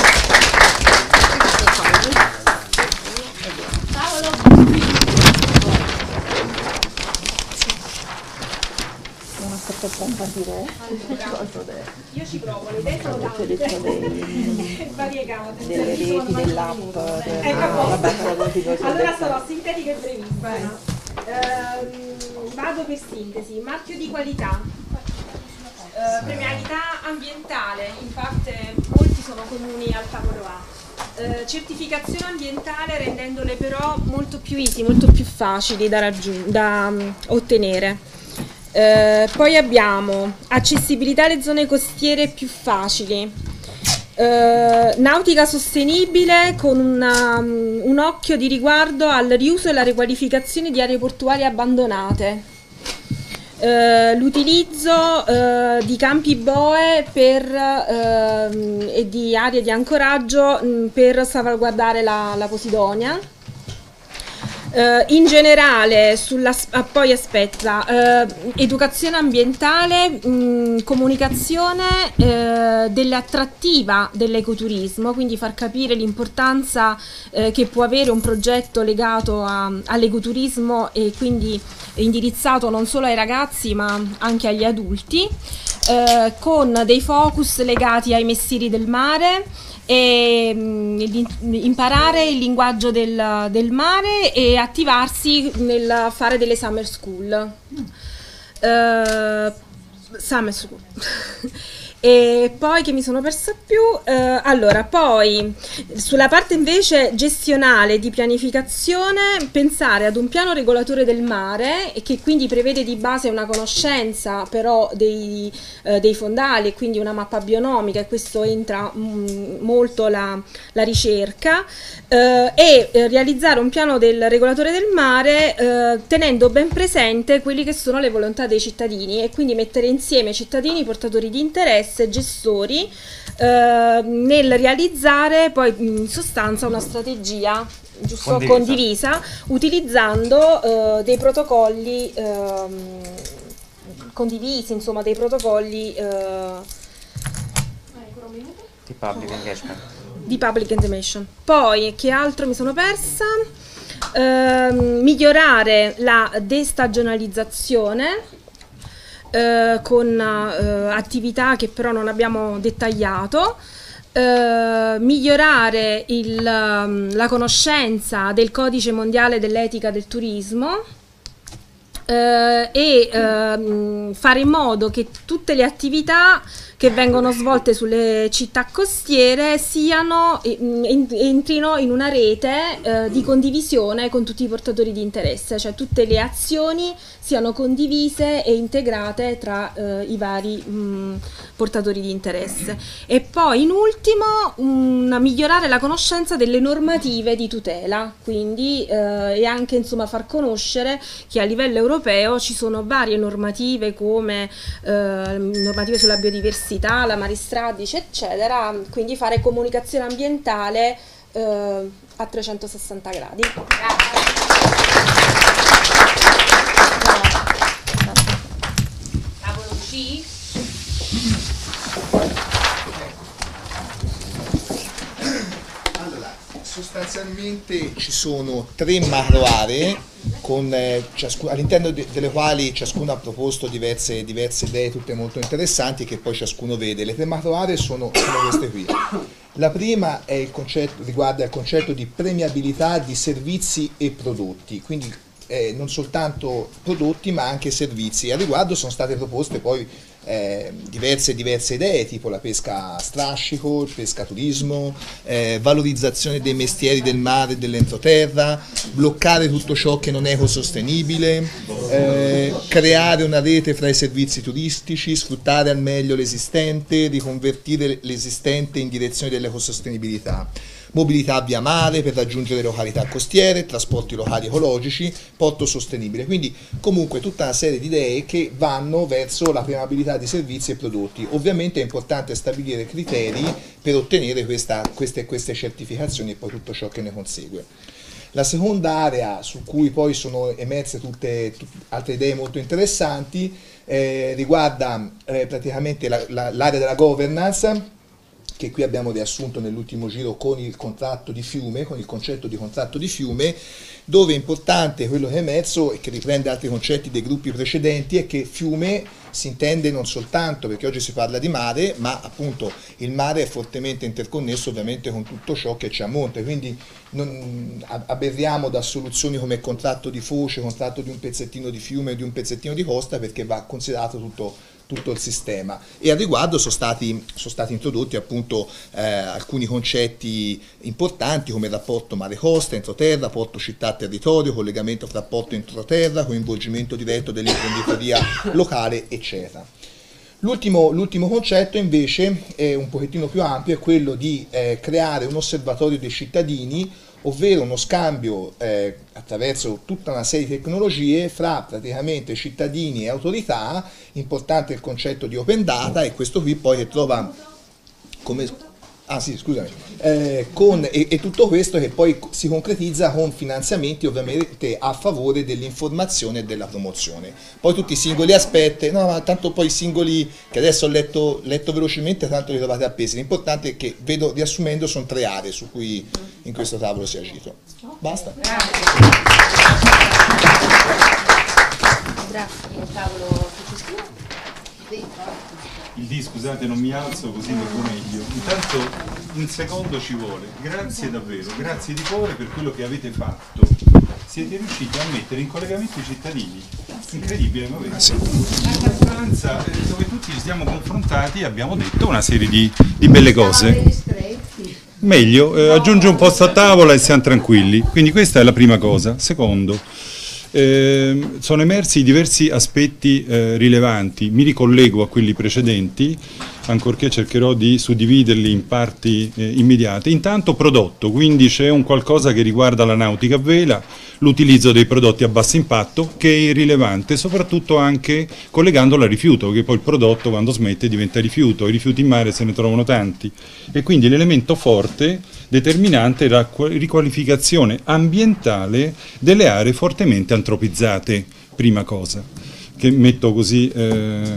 Allora, io ci provo, le idee sono tante, variegate, delle reti, dell'app, ecco, allora sarò sintetica e brevissima. Ehm, vado per sintesi. Marchio di qualità, eh, premialità ambientale, infatti molti sono comuni al tavolo A. Eh, certificazione ambientale, rendendole però molto più easy, molto più facili da, da um, ottenere. Eh, poi abbiamo accessibilità alle zone costiere più facili, eh, nautica sostenibile con una, un occhio di riguardo al riuso e alla riqualificazione di aree portuali abbandonate. Uh, l'utilizzo uh, di campi boe per, uh, e di aree di ancoraggio mh, per salvaguardare la, la Posidonia. Uh, in generale, sulla, ah, poi aspetta, uh, educazione ambientale, mh, comunicazione uh, dell'attrattiva dell'ecoturismo, quindi far capire l'importanza uh, che può avere un progetto legato a, all'ecoturismo e quindi indirizzato non solo ai ragazzi ma anche agli adulti, uh, con dei focus legati ai mestieri del mare, e mh, imparare il linguaggio del, del mare e attivarsi nel fare delle summer school. Uh, summer school. E poi che mi sono persa più, eh, allora poi sulla parte invece gestionale di pianificazione, pensare ad un piano regolatore del mare e che quindi prevede di base una conoscenza però dei, eh, dei fondali e quindi una mappa bionomica, e questo entra mh, molto la, la ricerca, eh, e eh, realizzare un piano del regolatore del mare eh, tenendo ben presente quelli che sono le volontà dei cittadini e quindi mettere insieme cittadini, portatori di interesse, gestori, eh, nel realizzare poi in sostanza una strategia giusto, condivisa. condivisa utilizzando eh, dei protocolli eh, condivisi, insomma dei protocolli eh, di public engagement. Di public engagement. Poi che altro mi sono persa? Eh, migliorare la destagionalizzazione Uh, con uh, attività che però non abbiamo dettagliato, uh, migliorare il, um, la conoscenza del codice mondiale dell'etica del turismo, uh, e uh, fare in modo che tutte le attività che vengono svolte sulle città costiere siano, entrino in una rete eh, di condivisione con tutti i portatori di interesse, cioè tutte le azioni siano condivise e integrate tra eh, i vari mh, portatori di interesse. E poi in ultimo mh, migliorare la conoscenza delle normative di tutela, quindi eh, e anche insomma far conoscere che a livello europeo ci sono varie normative come eh, normative sulla biodiversità, la Maristradice eccetera, quindi fare comunicazione ambientale eh, a trecentosessanta gradi. Tavolo C. Allora, sostanzialmente ci sono tre macro aree con, eh, all'interno de delle quali ciascuno ha proposto diverse, diverse idee, tutte molto interessanti, che poi ciascuno vede. Le tre macro aree sono, sono queste qui. La prima è il concetto, riguarda il concetto di premiabilità di servizi e prodotti, quindi eh, non soltanto prodotti ma anche servizi. A riguardo sono state proposte poi Eh, diverse diverse idee, tipo la pesca a strascico, il pescaturismo, eh, valorizzazione dei mestieri del mare e dell'entroterra, bloccare tutto ciò che non è ecosostenibile, eh, creare una rete fra i servizi turistici, sfruttare al meglio l'esistente, riconvertire l'esistente in direzione dell'ecosostenibilità. Mobilità via mare per raggiungere località costiere, trasporti locali ecologici, porto sostenibile. Quindi comunque tutta una serie di idee che vanno verso la premiabilità di servizi e prodotti. Ovviamente è importante stabilire criteri per ottenere questa, queste, queste certificazioni e poi tutto ciò che ne consegue. La seconda area su cui poi sono emerse tutte, tutte altre idee molto interessanti eh, riguarda eh, praticamente l'area la, la, della governance, che qui abbiamo riassunto nell'ultimo giro con il contratto di fiume, con il concetto di contratto di fiume, dove è importante quello che è emerso e che riprende altri concetti dei gruppi precedenti, è che fiume si intende non soltanto, perché oggi si parla di mare, ma appunto il mare è fortemente interconnesso ovviamente con tutto ciò che c'è a monte, quindi non aberriamo da soluzioni come contratto di foce, contratto di un pezzettino di fiume o di un pezzettino di costa, perché va considerato tutto tutto il sistema. E al riguardo sono stati, sono stati introdotti appunto eh, alcuni concetti importanti come il rapporto mare-costa, entroterra, porto-città-territorio, collegamento fra porto e entroterra, coinvolgimento diretto dell'imprenditoria locale, eccetera. L'ultimo, l'ultimo concetto invece è un pochettino più ampio, è quello di eh, creare un osservatorio dei cittadini, ovvero uno scambio eh, attraverso tutta una serie di tecnologie fra praticamente cittadini e autorità. Importante il concetto di open data, e questo qui poi che trova come... Ah sì, scusami, eh, con, e, e tutto questo che poi si concretizza con finanziamenti ovviamente a favore dell'informazione e della promozione. Poi tutti i singoli aspetti, no ma tanto poi i singoli che adesso ho letto, letto velocemente, tanto li trovate appesi. L'importante è che, vedo riassumendo, sono tre aree su cui in questo tavolo si è agito. Basta. Grazie. Il tavolo successivo? Il D, scusate, non mi alzo così leggo meglio. Intanto un secondo ci vuole. Grazie davvero, grazie di cuore per quello che avete fatto. Siete riusciti a mettere in collegamento i cittadini. Incredibile, ma vedi? Una stanza dove tutti ci siamo confrontati e abbiamo detto una serie di, di belle cose. Meglio, eh, aggiunge un posto a tavola e siamo tranquilli. Quindi questa è la prima cosa. Secondo, Eh, sono emersi diversi aspetti eh, rilevanti, mi ricollego a quelli precedenti, ancorché cercherò di suddividerli in parti eh, immediate. Intanto prodotto, quindi c'è un qualcosa che riguarda la nautica a vela, l'utilizzo dei prodotti a basso impatto, che è irrilevante, soprattutto anche collegandolo al rifiuto, che poi il prodotto quando smette diventa rifiuto, i rifiuti in mare se ne trovano tanti, e quindi l'elemento forte determinante è la riqualificazione ambientale delle aree fortemente antropizzate, prima cosa che metto così eh,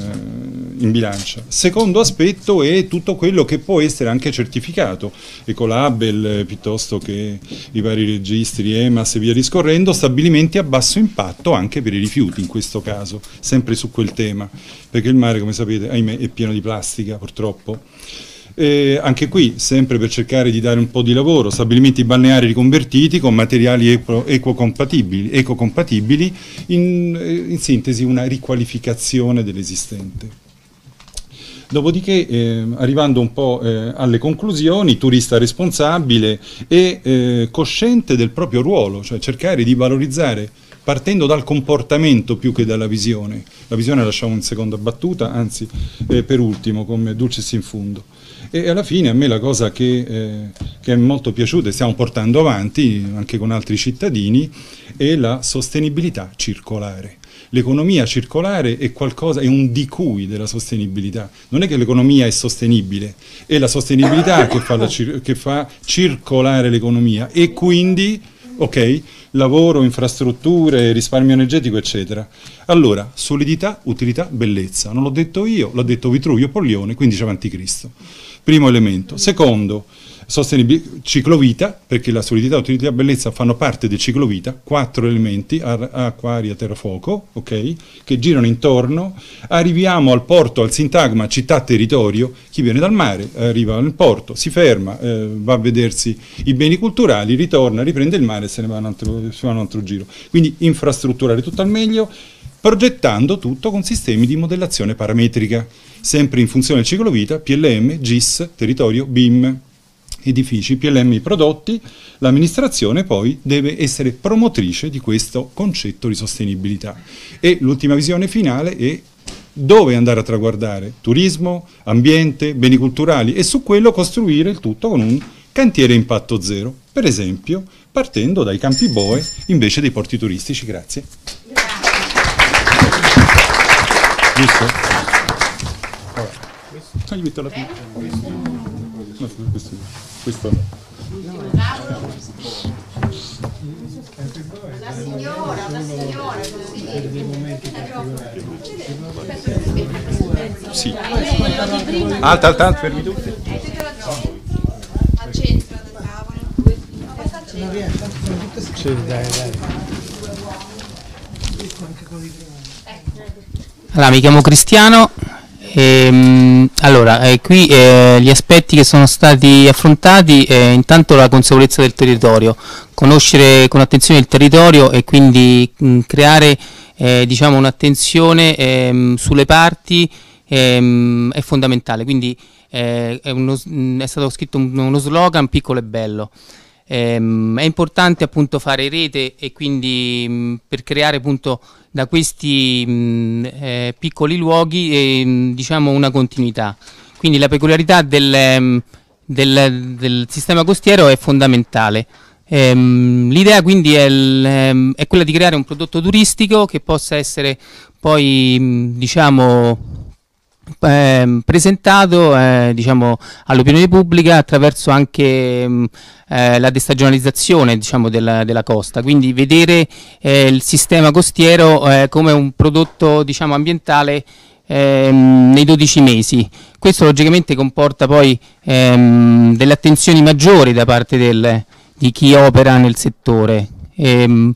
in bilancia. Secondo aspetto è tutto quello che può essere anche certificato, Ecolabel eh, piuttosto che i vari registri E M A S e via discorrendo, stabilimenti a basso impatto anche per i rifiuti in questo caso, sempre su quel tema, perché il mare, come sapete, ahimè, è pieno di plastica purtroppo. Eh, anche qui, sempre per cercare di dare un po' di lavoro, stabilimenti balneari riconvertiti con materiali eco, ecocompatibili, ecocompatibili in, in sintesi una riqualificazione dell'esistente. Dopodiché, eh, arrivando un po' eh, alle conclusioni, turista responsabile e eh, cosciente del proprio ruolo, cioè cercare di valorizzare partendo dal comportamento più che dalla visione. La visione la lasciamo in seconda battuta, anzi eh, per ultimo, come dulcis in fundo. E alla fine a me la cosa che, eh, che è molto piaciuta e stiamo portando avanti anche con altri cittadini è la sostenibilità circolare. L'economia circolare è qualcosa, è un di cui della sostenibilità. Non è che l'economia è sostenibile, è la sostenibilità che fa, la cir- che fa circolare l'economia, e quindi, ok, lavoro, infrastrutture, risparmio energetico, eccetera. Allora, solidità, utilità, bellezza. Non l'ho detto io, l'ha detto Vitruvio Pollione, quindici avanti Cristo. Primo elemento. Secondo, ciclovita, perché la solidità, utilità, bellezza fanno parte del ciclovita, quattro elementi, acqua, aria, terra, fuoco, ok, che girano intorno. Arriviamo al porto, al sintagma città-territorio. Chi viene dal mare arriva al porto, si ferma, eh, va a vedersi i beni culturali, ritorna, riprende il mare e se ne va un altro, si va un altro giro. Quindi infrastrutturare tutto al meglio, progettando tutto con sistemi di modellazione parametrica, sempre in funzione del ciclo vita, P L M, G I S, territorio, B I M, edifici, P L M i prodotti. L'amministrazione poi deve essere promotrice di questo concetto di sostenibilità. E l'ultima visione finale è dove andare a traguardare turismo, ambiente, beni culturali, e su quello costruire il tutto con un cantiere impatto zero, per esempio partendo dai campi boe invece dei porti turistici. Grazie. Giusto? Allora, questo gli metto la fine. No, questo, questo no. La signora, la signora, sì. Alta, alta, alta, fermi tutti. Al centro del tavolo. Non riesco, sì, dai, dai. Allora, mi chiamo Cristiano. Ehm, allora, eh, qui eh, gli aspetti che sono stati affrontati, eh, intanto la consapevolezza del territorio, conoscere con attenzione il territorio e quindi mh, creare eh, diciamo un'attenzione ehm, sulle parti ehm, è fondamentale, quindi eh, è, uno, è stato scritto uno slogan piccolo e bello. Ehm, è importante appunto fare rete e quindi mh, per creare appunto da questi mh, eh, piccoli luoghi eh, diciamo una continuità. Quindi la peculiarità del, del, del sistema costiero è fondamentale. Ehm, l'idea quindi è, il, è quella di creare un prodotto turistico che possa essere poi mh, diciamo Eh, presentato eh, diciamo, all'opinione pubblica attraverso anche mh, eh, la destagionalizzazione diciamo, della, della costa, quindi vedere eh, il sistema costiero eh, come un prodotto diciamo, ambientale ehm, nei dodici mesi. Questo logicamente comporta poi ehm, delle attenzioni maggiori da parte del, di chi opera nel settore. Ehm,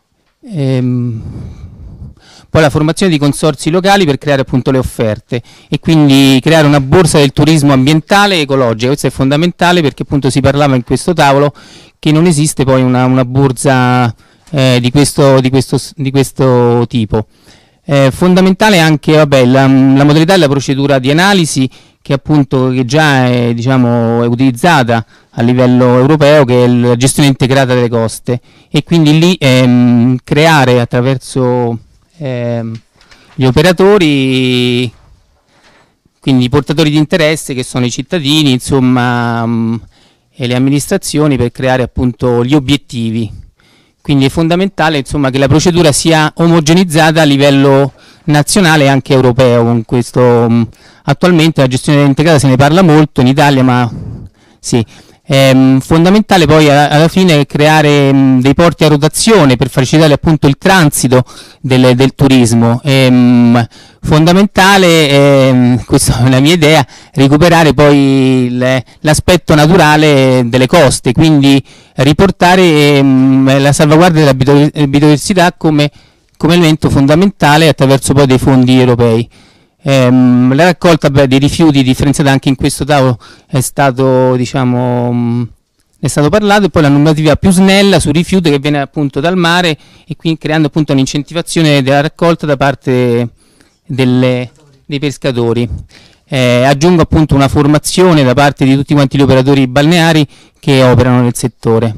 ehm, Poi la formazione di consorzi locali per creare appunto le offerte e quindi creare una borsa del turismo ambientale e ecologica. Questo è fondamentale perché appunto si parlava in questo tavolo che non esiste poi una, una borsa eh, di, questo, di, questo, di questo tipo. Eh, fondamentale anche vabbè, la, la modalità della procedura di analisi che appunto che già è, diciamo, è utilizzata a livello europeo, che è la gestione integrata delle coste, e quindi lì ehm, creare attraverso Eh, gli operatori, quindi i portatori di interesse che sono i cittadini, insomma, mh, e le amministrazioni, per creare appunto gli obiettivi. Quindi è fondamentale insomma che la procedura sia omogenizzata a livello nazionale e anche europeo. Con questo mh, attualmente la gestione integrata se ne parla molto in Italia, ma sì. È fondamentale poi alla fine creare mh, dei porti a rotazione per facilitare appunto il transito del, del turismo. È mh, fondamentale, è, questa è la mia idea, recuperare poi l'aspetto naturale delle coste, quindi riportare mh, la salvaguardia della biodiversità come, come elemento fondamentale attraverso poi dei fondi europei. Ehm, la raccolta beh, dei rifiuti differenziata anche in questo tavolo è stato, diciamo, mh, è stato parlato, e poi la normativa più snella sui rifiuti che viene appunto dal mare, e quindi creando appunto un'incentivazione della raccolta da parte delle, dei pescatori. Eh, aggiungo appunto una formazione da parte di tutti quanti gli operatori balneari che operano nel settore.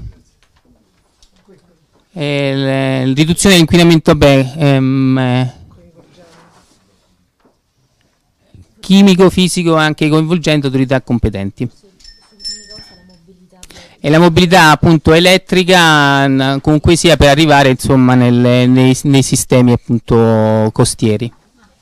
Eh, la riduzione dell'inquinamento beh, ehm, eh, chimico, fisico, anche coinvolgendo autorità competenti. E la mobilità appunto elettrica comunque sia per arrivare insomma nel, nei, nei sistemi appunto costieri.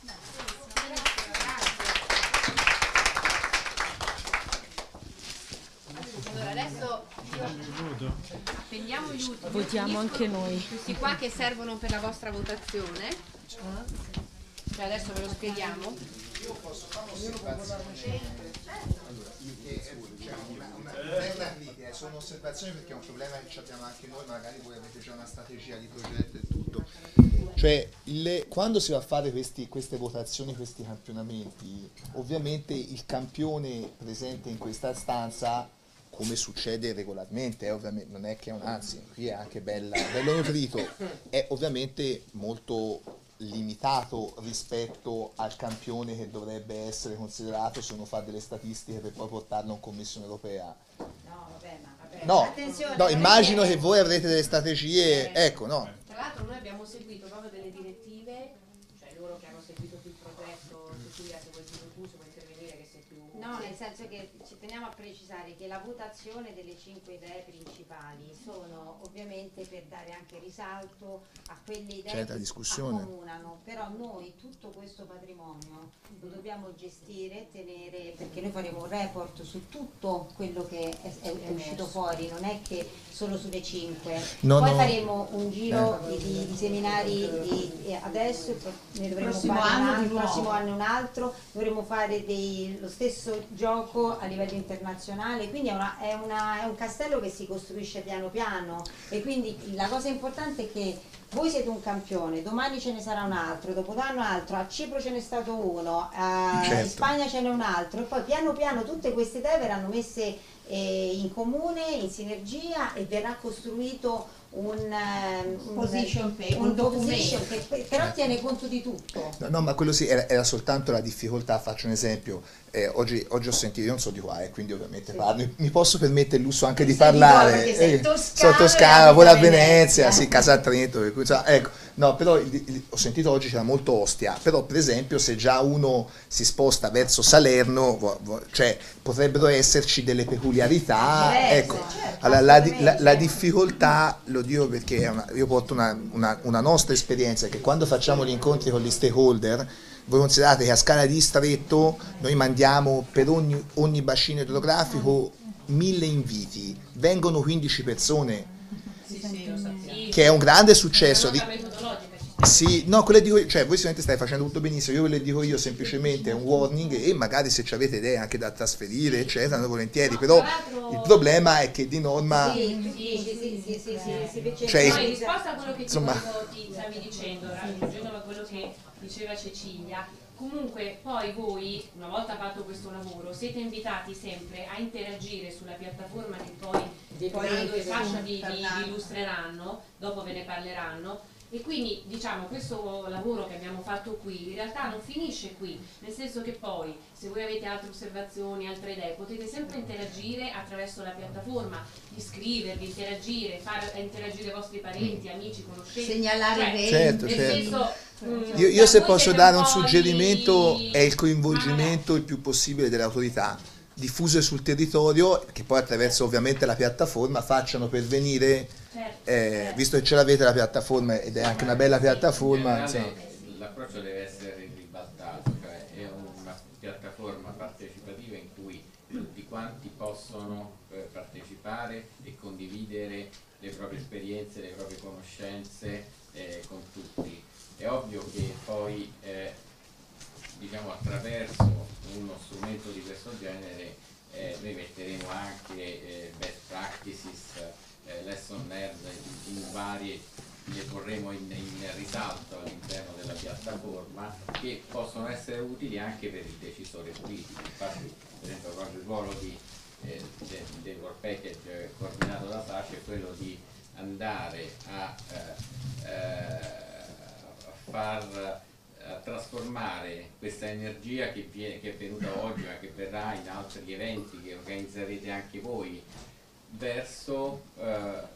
Allora adesso io attendiamo gli ultimi. Votiamo anche noi. Questi qua che servono per la vostra votazione. Cioè adesso ve lo spieghiamo. Io posso fare un'osservazione. Allora, io non è una critica, sono osservazioni perché è un problema che abbiamo anche noi, magari voi avete già una strategia di progetto e tutto. Cioè, il, quando si va a fare questi, queste votazioni, questi campionamenti, ovviamente il campione presente in questa stanza, come succede regolarmente, è ovviamente, non è che è un, anzi, qui è anche bella, bello nutrito, è ovviamente molto limitato rispetto al campione che dovrebbe essere considerato se uno fa delle statistiche per poi portarlo in Commissione Europea. No, vabbè, ma vabbè. No, Attenzione, no, immagino perché... che voi avrete delle strategie, ecco, no. Tra l'altro noi abbiamo seguito proprio delle direttive, cioè loro che hanno seguito più il progetto, su cui se vuoi dire tu, se vuoi intervenire che sei più... No, nel senso che ci teniamo a precisare che la votazione delle cinque idee principali sono ovviamente per dare anche risalto a quelle idee certo, che discussione. accomunano, però noi tutto questo patrimonio lo dobbiamo gestire, tenere, perché noi faremo un report su tutto quello che è, è, è uscito fuori, non è che solo sulle cinque. No, Poi no. faremo un giro eh. di, di seminari di, di adesso, ne dovremo Prossimo fare un anno altro, di nuovo. prossimo anno un altro, dovremo fare dei, lo stesso gioco a livello internazionale, quindi è, una, è, una, è un castello che si costruisce piano piano, e quindi la cosa importante è che voi siete un campione, domani ce ne sarà un altro, dopodomani un altro, a Cipro ce n'è stato uno, a certo. in Spagna ce n'è un altro, e poi piano piano tutte queste idee verranno messe eh, in comune, in sinergia, e verrà costruito un, um, Position paper, un un documento. position che però tiene conto di tutto. No, no, ma quello sì, era, era soltanto la difficoltà. Faccio un esempio. Eh, oggi, oggi ho sentito, io non so di qua, eh, quindi ovviamente parlo, mi posso permettere il lusso anche di parlare. Perché sei eh, toscano, sono toscano, lavoro a Venezia, Venezia. sì, casa a Trento, per cui, insomma, ecco. No, però il, il, ho sentito oggi c'era molto Ostia, però per esempio se già uno si sposta verso Salerno, vo, vo, cioè potrebbero esserci delle peculiarità. Diverse, Ecco, certo, allora, la, la, la difficoltà, lo dico perché è una, io porto una, una, una nostra esperienza, che quando facciamo gli incontri con gli stakeholder, voi considerate che a scala di distretto noi mandiamo per ogni, ogni bacino idrografico mille inviti, vengono quindici persone, che è un grande successo. Di, sì, no, quelle dico, cioè voi sicuramente state facendo tutto benissimo, io ve le dico io semplicemente è un warning, e magari se avete idee anche da trasferire eccetera, noi volentieri, però il problema è che di norma sì, sì, sì, sì, sì, sì, sì, cioè, no, in risposta a quello che insomma, ti, volevo, ti stavi dicendo, raggiungendo a quello che diceva Cecilia, comunque poi voi, una volta fatto questo lavoro, siete invitati sempre a interagire sulla piattaforma che poi Fernando e Sasha vi, vi, vi illustreranno, dopo ve ne parleranno. E quindi diciamo questo lavoro che abbiamo fatto qui in realtà non finisce qui, nel senso che poi se voi avete altre osservazioni, altre idee, potete sempre interagire attraverso la piattaforma, iscrivervi, interagire, far interagire i vostri parenti, amici, conoscenti, segnalare cioè, eventi. certo, nel certo. senso, mh, Io, io se voi posso siete dare un un po' suggerimento di- è il coinvolgimento il più possibile delle autorità diffuse sul territorio, che poi attraverso ovviamente la piattaforma facciano pervenire, eh, visto che ce l'avete la piattaforma ed è anche una bella piattaforma, In insomma. generale, l'approccio deve essere ribaltato, cioè è una piattaforma partecipativa in cui tutti quanti possono eh, partecipare e condividere le proprie esperienze, le proprie conoscenze eh, con tutti. È ovvio che poi eh, diciamo attraverso uno strumento di questo genere eh, noi metteremo anche eh, best practices, eh, lesson learned in varie, le porremo in, in risalto all'interno della piattaforma, che possono essere utili anche per il decisore politico. Infatti per esempio proprio il ruolo di, eh, de, del work package eh, coordinato da Sasha è quello di andare a, eh, eh, a far a trasformare questa energia che, viene, che è venuta oggi ma che verrà in altri eventi che organizzerete anche voi verso eh,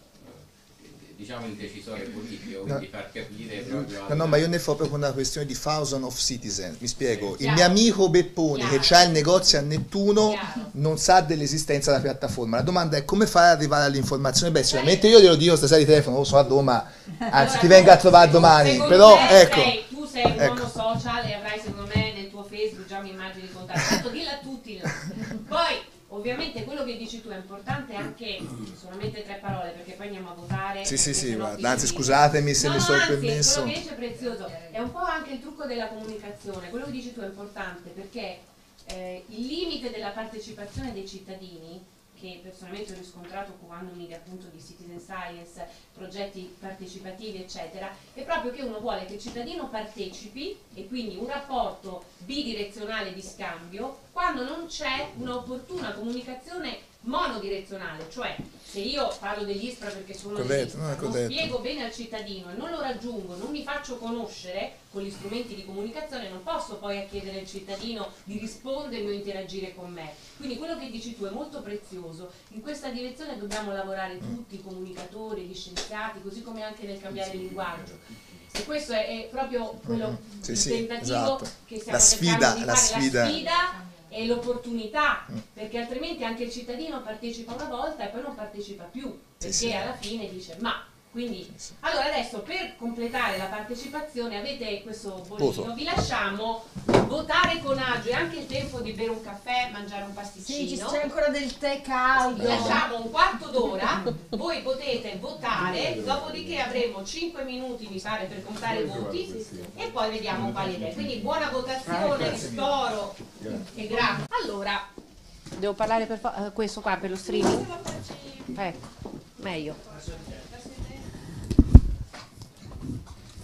diciamo il decisore politico, quindi No. far capire proprio No, al- no, ma io ne fo proprio una questione di thousand of citizen, mi spiego. Il Chiaro. mio amico Bepponi Chiaro. che ha il negozio a Nettuno Chiaro. non sa dell'esistenza della piattaforma. La domanda è come fare ad arrivare all'informazione? Beh, sicuramente io glielo dico stasera di telefono, oh, sono a Roma, anzi ti vengo a trovare domani, Secondo però me ecco. sei- tu sei un ecco. uomo social e avrai secondo me nel tuo Facebook già un'immagine di contatto. Tanto dillo a tutti. No? Poi ovviamente quello che dici tu è importante anche solamente tre parole perché poi andiamo a votare. Sì, sì, perché sì, sennò guarda, ti- anzi scusatemi se no, mi no, sono anzi, permesso. quello che dice è prezioso, è un po' anche il trucco della comunicazione. Quello che dici tu è importante perché eh, il limite della partecipazione dei cittadini, che personalmente ho riscontrato occupandomi di, appunto di citizen science, progetti partecipativi eccetera, è proprio che uno vuole che il cittadino partecipi e quindi un rapporto bidirezionale di scambio quando non c'è un'opportuna comunicazione monodirezionale, cioè se io parlo degli ISPRA perché sono Corretto, degli no, è ISPRA, non corretto. spiego bene al cittadino e non lo raggiungo, non mi faccio conoscere con gli strumenti di comunicazione, non posso poi chiedere al cittadino di rispondermi o interagire con me. Quindi quello che dici tu è molto prezioso, in questa direzione dobbiamo lavorare tutti, i comunicatori, gli scienziati, così come anche nel cambiare il linguaggio. E questo è, è proprio quello, Sì, il sì, tentativo esatto. che stiamo La sfida, cercando di la fare, sfida. la sfida e l'opportunità, perché altrimenti anche il cittadino partecipa una volta e poi non partecipa più, perché sì. alla fine dice ma quindi allora adesso per completare la partecipazione avete questo bollino, Voto. vi lasciamo votare con agio e anche il tempo di bere un caffè, mangiare un pasticcino. Sì, c'è ancora del tè caldo. Vi lasciamo un quarto d'ora, voi potete votare, dopodiché avremo cinque minuti mi pare per contare i voti e poi vediamo quali idee. Quindi buona votazione, ristoro e grazie. Allora, Devo parlare per fo- eh, questo qua per lo streaming? Ecco, meglio.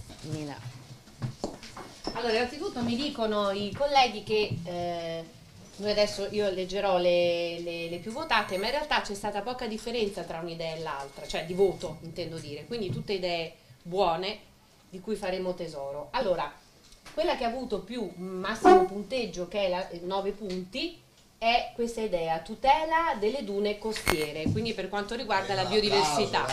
Nina. Allora, innanzitutto mi dicono i colleghi che eh, Noi adesso io leggerò le, le, le più votate, ma in realtà c'è stata poca differenza tra un'idea e l'altra, cioè di voto intendo dire, quindi tutte idee buone di cui faremo tesoro. Allora, quella che ha avuto più massimo punteggio, che è la, nove punti, è questa idea, tutela delle dune costiere, quindi per quanto riguarda la biodiversità.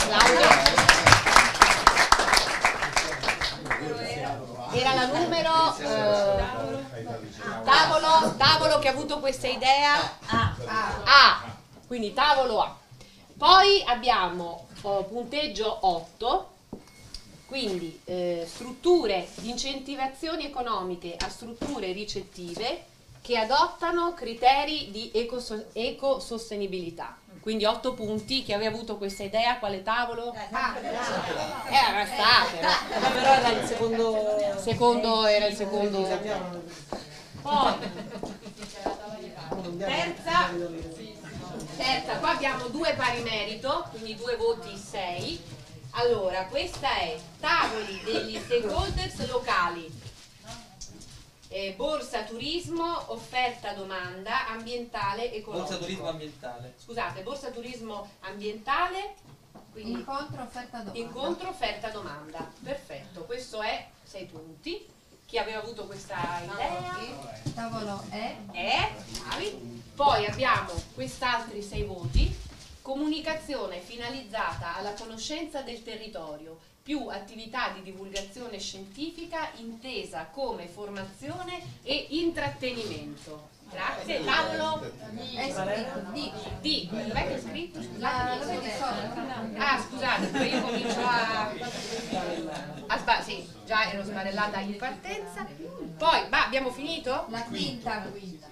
Era la numero eh, tavolo, tavolo che ha avuto questa idea A, A, quindi tavolo A. Poi abbiamo oh, punteggio otto, quindi eh, strutture di incentivazioni economiche a strutture ricettive che adottano criteri di ecoso- ecosostenibilità. Quindi otto punti. Chi aveva avuto questa idea? Quale tavolo? Ah, eh, era sta, però. però era il secondo. Secondo era il secondo. Poi terza, terza, qua abbiamo due pari merito, quindi due voti sei. Allora, questa è tavoli degli stakeholders locali. Eh, borsa turismo, offerta domanda, ambientale, ecologico. Borsa turismo ambientale. Scusate, borsa turismo ambientale, quindi incontro, offerta, domanda. Incontro, offerta, domanda. Perfetto, questo è sei punti. Chi aveva avuto questa idea? Tavolo è. È, bravi. Poi abbiamo quest'altri sei voti. Comunicazione finalizzata alla conoscenza del territorio, più attività di divulgazione scientifica intesa come formazione e intrattenimento. Grazie. Tavolo D. D. Dov'è che è scritto? Ah, scusate, io comincio a... a sba- sì, già ero sbarellata in partenza. Poi, ma abbiamo finito? La quinta. Quinta.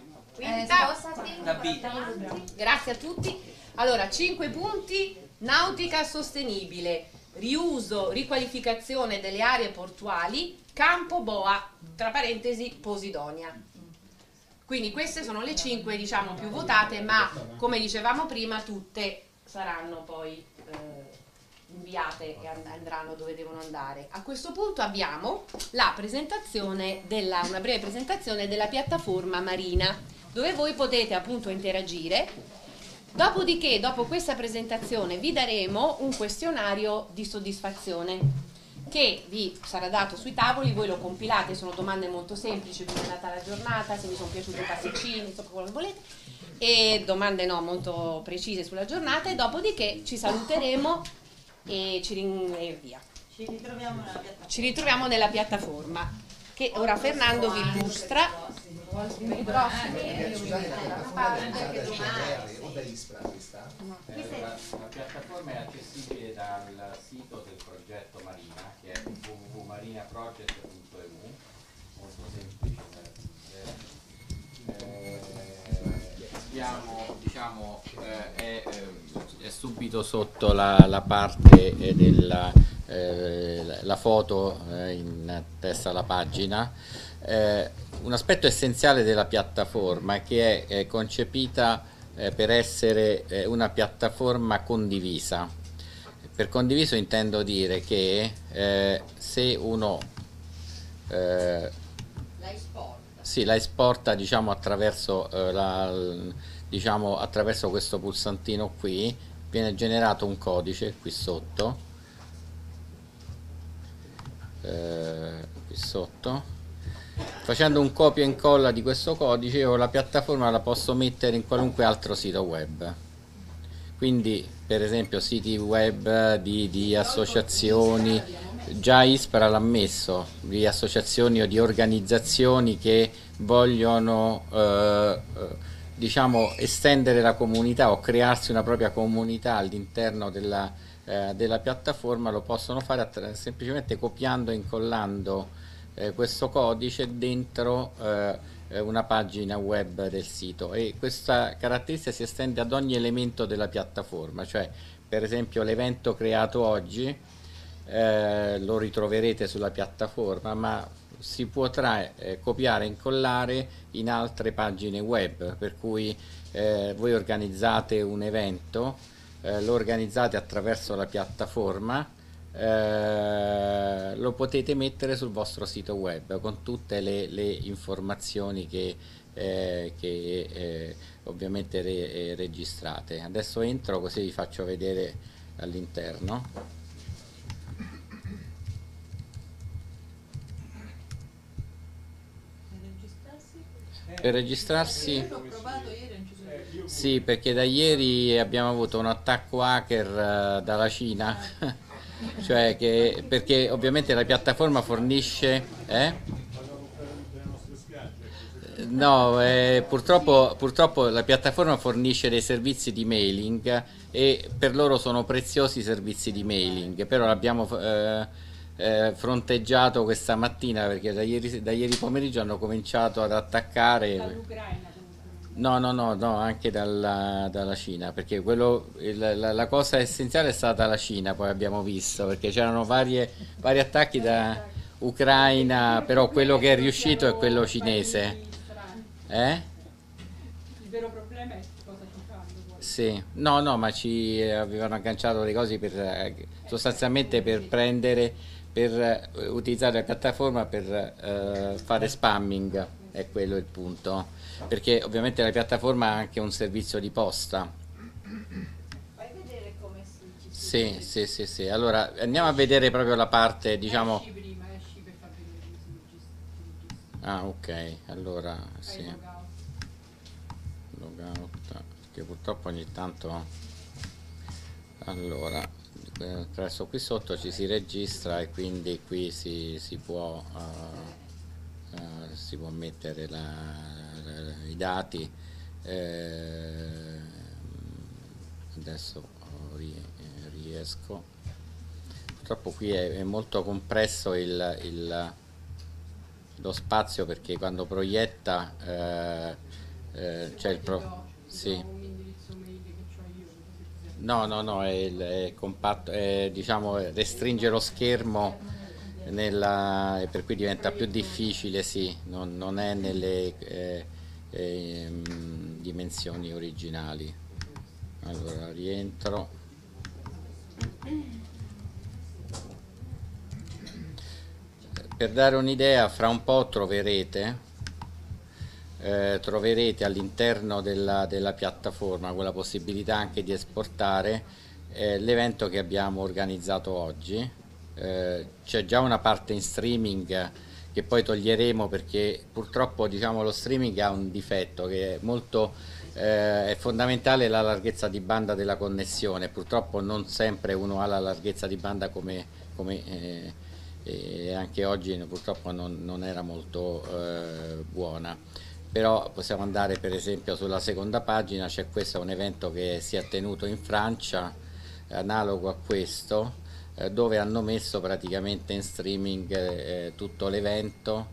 La B. Grazie a tutti. Allora, cinque punti, nautica sostenibile, riuso, riqualificazione delle aree portuali, campo boa, tra parentesi Posidonia. Quindi queste sono le cinque, diciamo, più votate, ma come dicevamo prima tutte saranno poi eh, inviate e andranno dove devono andare. A questo punto abbiamo la presentazione della, una breve presentazione della piattaforma Marina, dove voi potete appunto interagire. Dopodiché, dopo questa presentazione, vi daremo un questionario di soddisfazione che vi sarà dato sui tavoli, voi lo compilate, sono domande molto semplici, come è andata la giornata, se vi sono piaciuti i pasticcini, insomma quello che volete, e domande no, molto precise sulla giornata, e dopodiché ci saluteremo e, ci rin- e via. Ci ritroviamo nella piattaforma. Ci ritroviamo nella piattaforma, che ora Fernando vi illustra. Scusate, la piattaforma è organizzata da C D R o da ISPRA questa? Eh, la, la piattaforma è accessibile dal sito del progetto Marina, che è w w w punto marinaproject punto e u, molto semplice da raggiungere. Eh, abbiamo, diciamo, eh, è, è subito sotto la, la parte eh, della eh, la foto eh, in testa alla pagina. Eh, un aspetto essenziale della piattaforma è che è, è concepita eh, per essere eh, una piattaforma condivisa. Per condiviso intendo dire che eh, se uno eh, la esporta, sì, la esporta diciamo, attraverso, eh, la, diciamo, attraverso questo pulsantino qui, viene generato un codice qui sotto, eh, qui sotto. Facendo un copia e incolla di questo codice io la piattaforma la posso mettere in qualunque altro sito web, quindi per esempio siti web di, di associazioni, già ISPRA l'ha messo, di associazioni o di organizzazioni che vogliono eh, diciamo estendere la comunità o crearsi una propria comunità all'interno della, eh, della piattaforma, lo possono fare attra- semplicemente copiando e incollando Eh, questo codice dentro eh, una pagina web del sito, e questa caratteristica si estende ad ogni elemento della piattaforma, cioè per esempio l'evento creato oggi eh, lo ritroverete sulla piattaforma, ma si potrà eh, copiare e incollare in altre pagine web, per cui eh, voi organizzate un evento, eh, lo organizzate attraverso la piattaforma, Eh, lo potete mettere sul vostro sito web con tutte le, le informazioni che, eh, che eh, ovviamente re, eh, registrate. Adesso entro così vi faccio vedere all'interno. Per registrarsi? Io l'ho provato ieri e non ci sono. Sì, perché da ieri abbiamo avuto un attacco hacker uh, dalla Cina, cioè che, perché ovviamente la piattaforma fornisce... Eh? No, eh, purtroppo, purtroppo la piattaforma fornisce dei servizi di mailing e per loro sono preziosi i servizi di mailing, però l'abbiamo eh, eh, fronteggiato questa mattina perché da ieri, da ieri pomeriggio hanno cominciato ad attaccare. Dall'Ucraina. No, no, no, no, anche dalla, dalla Cina, perché quello, il, la, la cosa essenziale è stata la Cina, poi abbiamo visto, perché c'erano varie, vari attacchi da Ucraina, però quello che è riuscito è quello cinese. Eh? Il vero problema è cosa ci fanno. Sì, no, no, ma ci avevano agganciato le cose per, sostanzialmente per prendere, per utilizzare la piattaforma per eh, fare spamming, è quello il punto. Perché ovviamente la piattaforma ha anche un servizio di posta. Fai vedere come si ci si Sì, vede. sì, sì, sì. Allora andiamo a vedere proprio la parte, diciamo. Esci prima, esci per far vedere come si registra. Ah, ok, allora sì. Fai logout. Logout, che purtroppo ogni tanto. Allora, eh, adesso qui sotto ci si registra e quindi qui si, si può. Uh, Uh, si può mettere la, la, i dati, eh, adesso ri, riesco, purtroppo qui è, è molto compresso il, il, lo spazio perché quando proietta eh, eh, c'è il pro... Sì. No, no, no, è, il, è compatto, è, diciamo, restringe lo schermo nella, e per cui diventa più difficile, sì, non, non è nelle eh, eh, dimensioni originali. Allora rientro. Per dare un'idea, fra un po' troverete eh, troverete all'interno della, della piattaforma con la possibilità anche di esportare eh, l'evento che abbiamo organizzato oggi. Eh, c'è già una parte in streaming che poi toglieremo perché purtroppo, diciamo, lo streaming ha un difetto che è molto eh, è fondamentale la larghezza di banda della connessione. Purtroppo non sempre uno ha la larghezza di banda come, come eh, e anche oggi purtroppo non, non era molto eh, buona, però possiamo andare per esempio sulla seconda pagina. C'è questo, un evento che si è tenuto in Francia analogo a questo, dove hanno messo praticamente in streaming eh, tutto l'evento,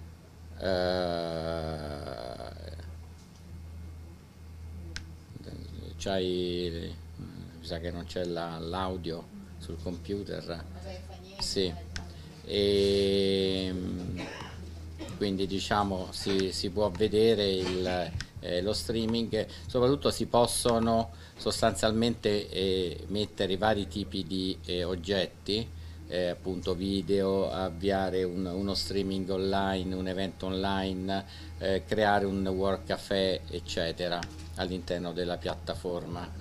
eh, c'hai, mi sa che non c'è l'audio sul computer, sì, e quindi diciamo si, si può vedere il, eh, lo streaming, soprattutto si possono sostanzialmente eh, mettere vari tipi di eh, oggetti, eh, appunto video, avviare un, uno streaming online, un evento online, eh, creare un work café eccetera all'interno della piattaforma,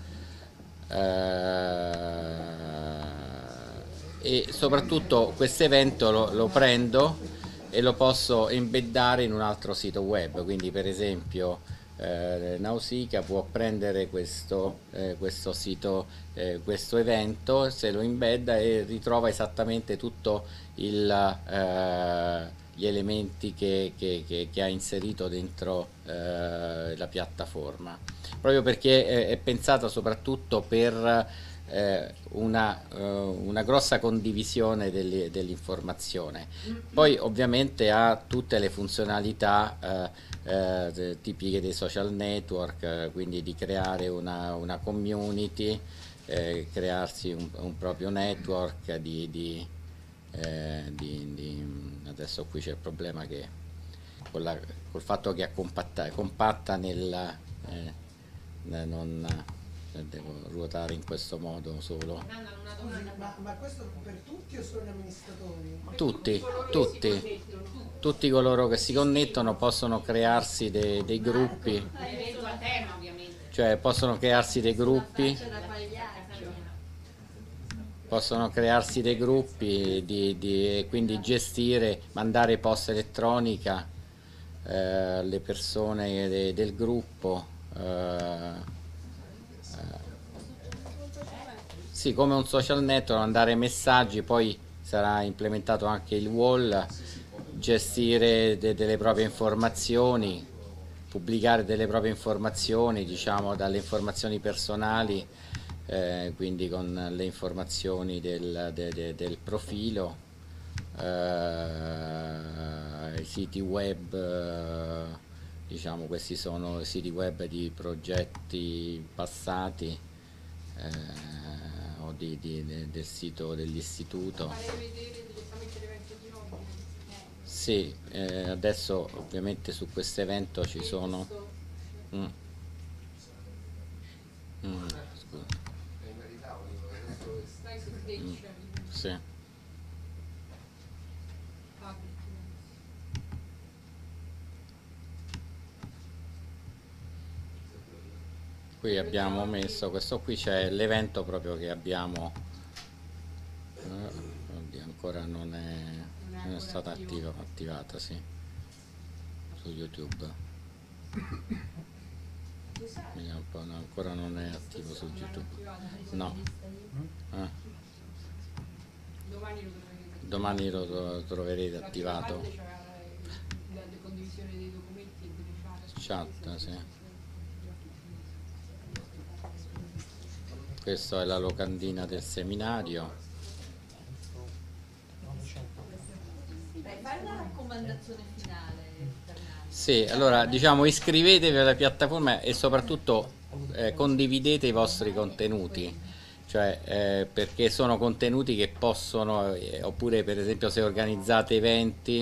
eh, e soprattutto questo evento lo, lo prendo e lo posso embeddare in un altro sito web, quindi per esempio Eh, Nausicaa può prendere questo, eh, questo sito, eh, questo evento, se lo embedda e ritrova esattamente tutto il, eh, gli elementi che, che, che, che ha inserito dentro eh, la piattaforma, proprio perché è, è pensata soprattutto per eh, una, eh, una grossa condivisione dell'informazione. Poi ovviamente ha tutte le funzionalità eh, Eh, tipiche dei social network, eh, quindi di creare una, una community, eh, crearsi un, un proprio network di, di, eh, di, di adesso qui c'è il problema che con la, col fatto che è compatta, compatta nel eh, non, devo ruotare in questo modo solo. Ma, ma questo per tutti o solo gli amministratori? Tutti, tutti, tutti coloro che si connettono possono crearsi dei, dei gruppi, cioè possono crearsi dei gruppi, possono crearsi dei gruppi di, di, quindi gestire, mandare posta elettronica eh, alle persone de, del gruppo. Eh, Sì, come un social network, mandare messaggi, poi sarà implementato anche il wall, gestire de delle proprie informazioni, pubblicare delle proprie informazioni, diciamo dalle informazioni personali, eh, quindi con le informazioni del, de de del profilo, eh, i siti web, eh, diciamo questi sono siti web di progetti passati. Eh, Di, di, del sito dell'istituto. Sì, eh, adesso ovviamente su questo evento ci sono mm. Mm, scusa. Mm, sì. Qui abbiamo messo, questo qui c'è l'evento proprio che abbiamo, eh, oddio, ancora non è, non è stata attiva, attivata, sì, su YouTube. Vediamo un po', no, ancora non è attivo su YouTube. No. Eh. Domani lo troverete attivato. Chat, sì. Questa è la locandina del seminario. Fai una raccomandazione finale. Sì, allora diciamo iscrivetevi alla piattaforma e soprattutto eh, condividete i vostri contenuti, cioè eh, perché sono contenuti che possono, eh, oppure per esempio se organizzate eventi,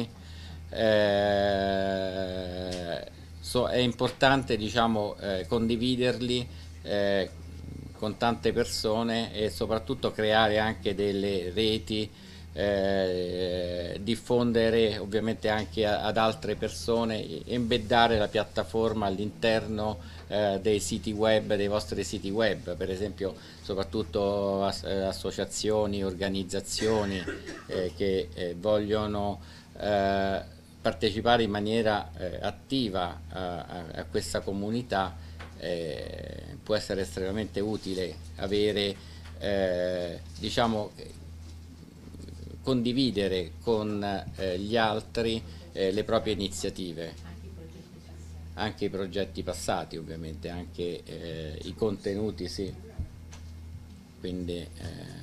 eh, so, è importante diciamo eh, condividerli eh, con tante persone e soprattutto creare anche delle reti, eh, diffondere ovviamente anche a, ad altre persone, embeddare la piattaforma all'interno eh, dei siti web, dei vostri siti web, per esempio soprattutto as, eh, associazioni, organizzazioni eh, che eh, vogliono eh, partecipare in maniera eh, attiva a, a, a questa comunità. Eh, può essere estremamente utile avere, eh, diciamo, condividere con eh, gli altri eh, le proprie iniziative, anche i progetti passati ovviamente, anche eh, i contenuti, sì. Quindi eh,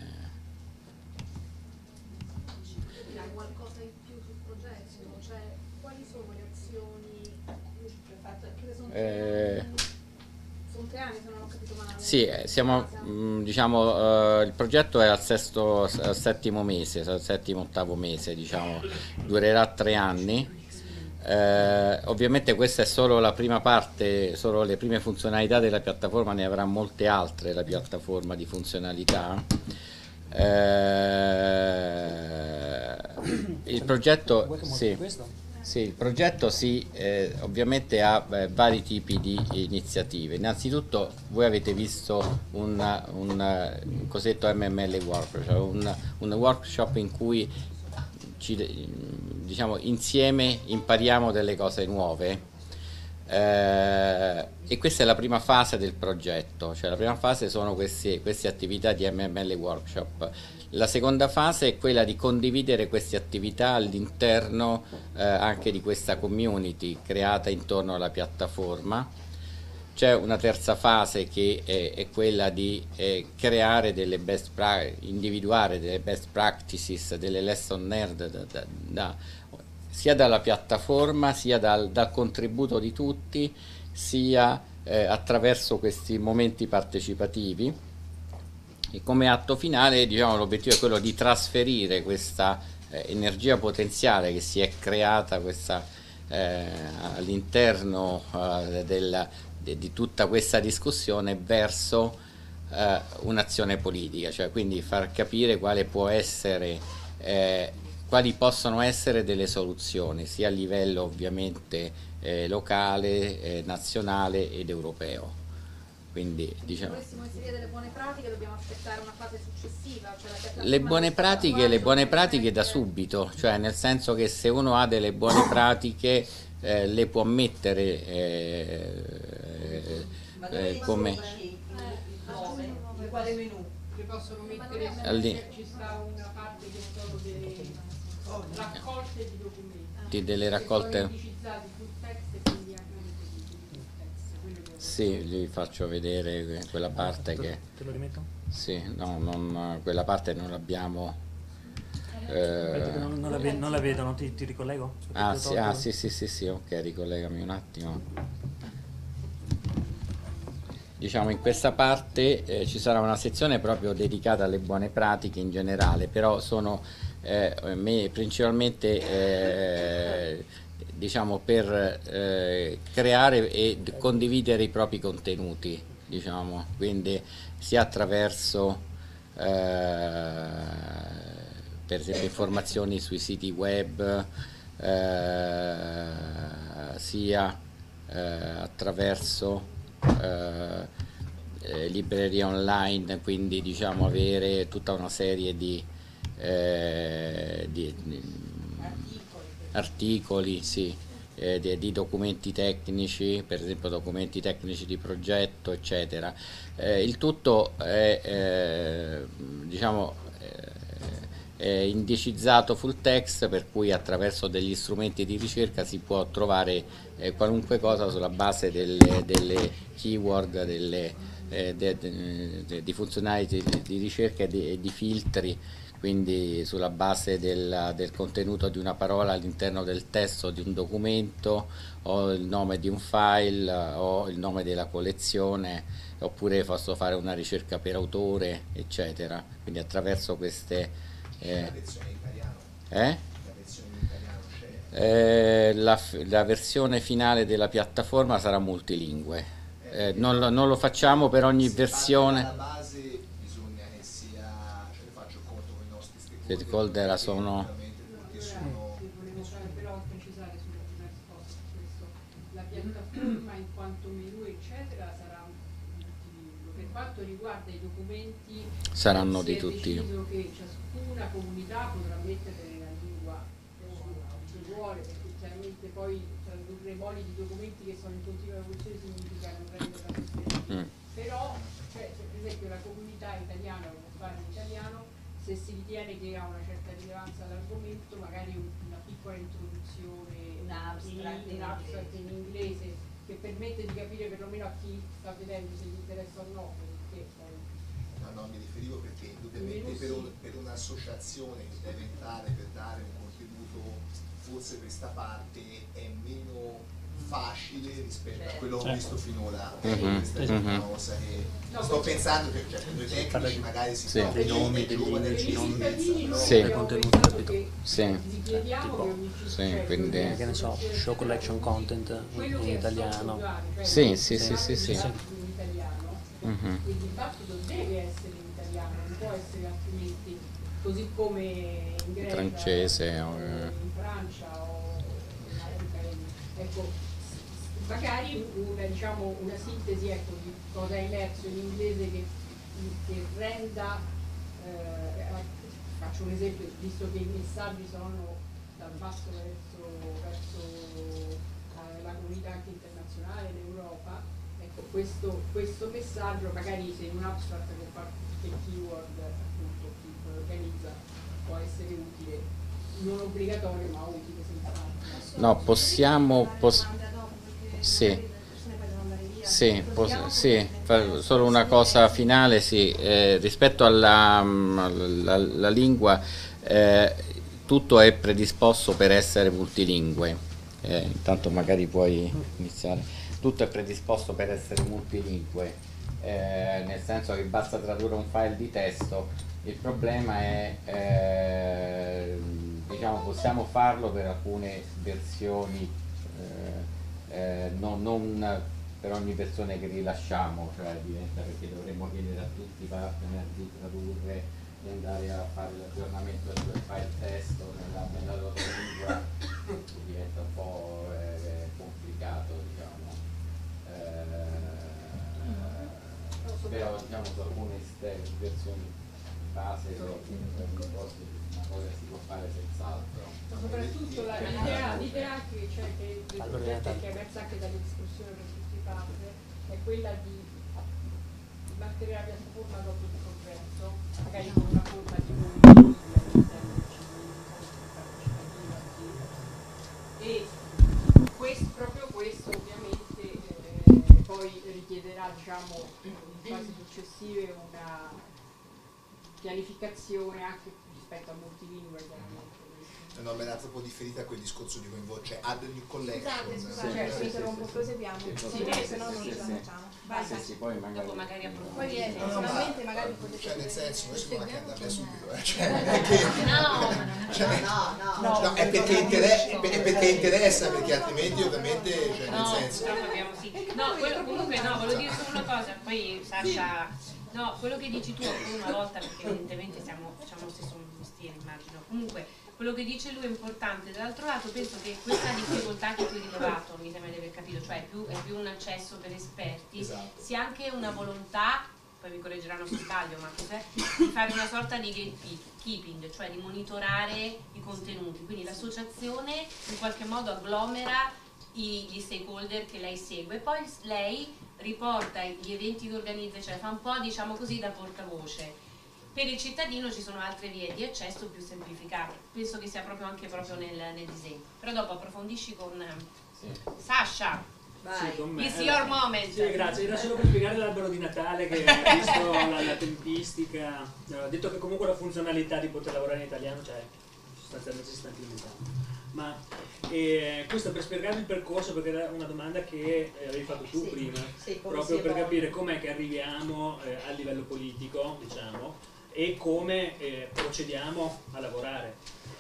qualcosa in più sul progetto, cioè quali sono le azioni che sono eh, Sono tre anni, se non ho capito male. Sì, siamo, mh, diciamo, uh, il progetto è al sesto, al settimo mese, al settimo, ottavo mese, diciamo, durerà tre anni. Uh, ovviamente questa è solo la prima parte, solo le prime funzionalità della piattaforma, ne avrà molte altre la piattaforma di funzionalità. Uh, il progetto, sì. Sì, il progetto sì, eh, ovviamente ha eh, vari tipi di iniziative. Innanzitutto voi avete visto un, un, un cosiddetto M M L workshop, cioè un, un workshop in cui ci, diciamo, insieme impariamo delle cose nuove, eh, e questa è la prima fase del progetto, cioè la prima fase sono queste, queste attività di M M L workshop. La seconda fase è quella di condividere queste attività all'interno eh, anche di questa community creata intorno alla piattaforma. C'è una terza fase che è, è quella di eh, creare delle best practices, individuare delle best practices, delle lesson nerd da, da, da, sia dalla piattaforma, sia dal, dal contributo di tutti, sia eh, attraverso questi momenti partecipativi. E come atto finale, diciamo, l'obiettivo è quello di trasferire questa eh, energia potenziale che si è creata questa, eh, all'interno eh, della, de, di tutta questa discussione verso eh, un'azione politica, cioè quindi far capire quale può essere, eh, quali possono essere delle soluzioni, sia a livello ovviamente eh, locale, eh, nazionale ed europeo. Quindi, diciamo, se volessimo inserire delle buone pratiche dobbiamo aspettare una fase successiva, cioè la piattaforma le buone non pratiche, sta le buone pratiche attuale, da subito, cioè nel senso che se uno ha delle buone pratiche eh, le può mettere eh, eh, come quale menù? Che possono mettere Allì. ci sta una parte che sono delle raccolte di documenti. delle raccolte. Che sono indicizzati sul text e quindi anche Sì, gli faccio vedere quella parte che... Te lo rimetto? Sì, no, non, quella parte non l'abbiamo... Eh... Non, non, la ve- non la vedono, ti, ti ricollego? Ah sì, ah sì, sì, sì, sì, ok, ricollegami un attimo. Diciamo in questa parte eh, ci sarà una sezione proprio dedicata alle buone pratiche in generale, però sono eh, me, principalmente eh, diciamo per eh, creare e condividere i propri contenuti, diciamo, quindi sia attraverso eh, per esempio informazioni sui siti web, eh, sia eh, attraverso eh, eh, librerie online, quindi diciamo avere tutta una serie di, eh, di, di articoli, sì, eh, di, di documenti tecnici, per esempio documenti tecnici di progetto, eccetera. Eh, il tutto è eh, diciamo è indicizzato full text, per cui attraverso degli strumenti di ricerca si può trovare eh, qualunque cosa sulla base delle, delle keyword, delle, eh, de, de, de, di funzionalità di, di ricerca e di, di filtri, quindi sulla base del, del contenuto di una parola all'interno del testo di un documento, o il nome di un file, o il nome della collezione, oppure posso fare una ricerca per autore, eccetera. Quindi attraverso queste Eh, la versione in italiano? Eh? La versione in italiano c'è? Eh, la, la versione finale della piattaforma sarà multilingue. Eh, non, lo, non lo facciamo per ogni Se versione. Alla base bisogna che sia, cioè faccio il conto con i nostri stakeholder. Stakeholder sono... Che sono... Volevo fare però precisare sulla prima risposta questo. La piattaforma in quanto menù eccetera sarà multilingue. Per quanto riguarda i documenti saranno si di è tutti. deciso che ciascuna comunità potrà mettere nella lingua che vuole, perché chiaramente poi tradurre moli di documenti che sono in continua evoluzione significa non rendere la stessa. Mm. Però, cioè, se per esempio la comunità italiana lo può fare in italiano, se si ritiene che ha una certa rilevanza all'argomento, magari una piccola introduzione, un abstract in, in, in inglese che permette di capire perlomeno a chi sta vedendo se gli interessa o no, perché poi... No, no, mi riferivo perché indubbiamente per, un, per un'associazione che deve entrare per dare un contributo, forse questa parte è meno facile rispetto a quello che ho visto finora. Mm-hmm. Questa è una cosa che sto pensando, che cioè, per noi tecnici magari si sì. fa dei nomi, degli indici, non pensa, sì. no? Contenuti, capito? Sì. Tipo, sì, quindi... che ne so, show collection content in, in italiano. Sì, sì, sì, sì, sì. Mm-hmm. Il dibattito deve essere in italiano, non può essere altrimenti, così come in Grecia, francese o in Francia o in Africa. Ecco, magari una, diciamo, una sintesi, ecco, di cosa è emerso in inglese che, che renda, eh, faccio un esempio, visto che i messaggi sono dal basso verso, verso eh, la comunità anche internazionale, l'Europa. Questo, questo messaggio magari se in un abstract con qualche keyword appunto chi lo organizza può essere utile, non obbligatorio ma utile senz'altro. No, possiamo pos- sì, sì, pos- sì, solo una cosa finale, sì, eh, rispetto alla, alla, alla lingua eh, tutto è predisposto per essere multilingue, eh, intanto magari puoi iniziare. Tutto è predisposto per essere multilingue, eh, nel senso che basta tradurre un file di testo. Il problema è, eh, diciamo, possiamo farlo per alcune versioni, eh, eh, non, non per ogni persona che rilasciamo, cioè diventa, perché dovremmo chiedere a tutti i partner di tradurre, di andare a fare l'aggiornamento del web file testo nella, nella loro lingua, diventa un po' eh, complicato, diciamo. Eh, però diciamo su alcune versioni base una cosa che si può fare senz'altro. Ma soprattutto l'idea, l'idea che, cioè, che, del progetto, che è emersa anche dalle discussioni con tutti i partner, è quella di mantenere la piattaforma dopo il congresso, magari con una forma di voto e questo, proprio questo ovviamente eh, poi richiederà, diciamo, in fasi successive una pianificazione anche rispetto a multilingue, chiaramente. No, ma era proprio differita a quel discorso di coinvolgere, cioè add a new collection. Scusate, scusate, Sì, certo, sì, interrompo, sì, proseguiamo. sì, Sì, sì, sì, sì, se no non sì, ce la sì. facciamo. Vai, Sì, vai. sì, poi magari, Dopo magari approfondiamo. Poi viene, No, no, ma- solamente magari potete... Cioè nel senso, noi si può anche andare via subito, eh. Cioè, No, non è che... cioè, no, no, no, è perché, inter- è per- è perché interessa, perché altrimenti ovviamente, cioè nel No, senso... purtroppo abbiamo sì. No, quello, comunque no, volevo dire solo una cosa, poi Sasha, no, quello che dici tu una volta, perché evidentemente siamo, facciamo lo stesso mestiere, immagino. Comunque, quello che dice lui è importante. Dall'altro lato penso che questa difficoltà che tu hai rilevato, mi sembra di aver capito, cioè è più, è più un accesso per esperti, Esatto. sia anche una volontà, poi mi correggeranno se sbaglio, ma cos'è? Di fare una sorta di gatekeeping, cioè di monitorare i contenuti. Quindi l'associazione in qualche modo agglomera i, gli stakeholder che lei segue, poi lei riporta gli eventi che organizza, cioè fa un po', diciamo così, da portavoce. Per il cittadino ci sono altre vie di accesso più semplificate, penso che sia proprio anche proprio nel, nel disegno. Però dopo approfondisci con sì. Sasha. Sì, con me. It's your moment. Sì, grazie. Era solo per spiegare l'albero di Natale, che visto la, la tempistica, ho detto che comunque la funzionalità di poter lavorare in italiano, cioè sostanzialmente si sta implementando. Ma eh, questo per spiegare il percorso, perché era una domanda che eh, avevi fatto tu Sì, prima, sì, come proprio si per evolve. capire com'è che arriviamo eh, a livello politico, diciamo, e come eh, procediamo a lavorare.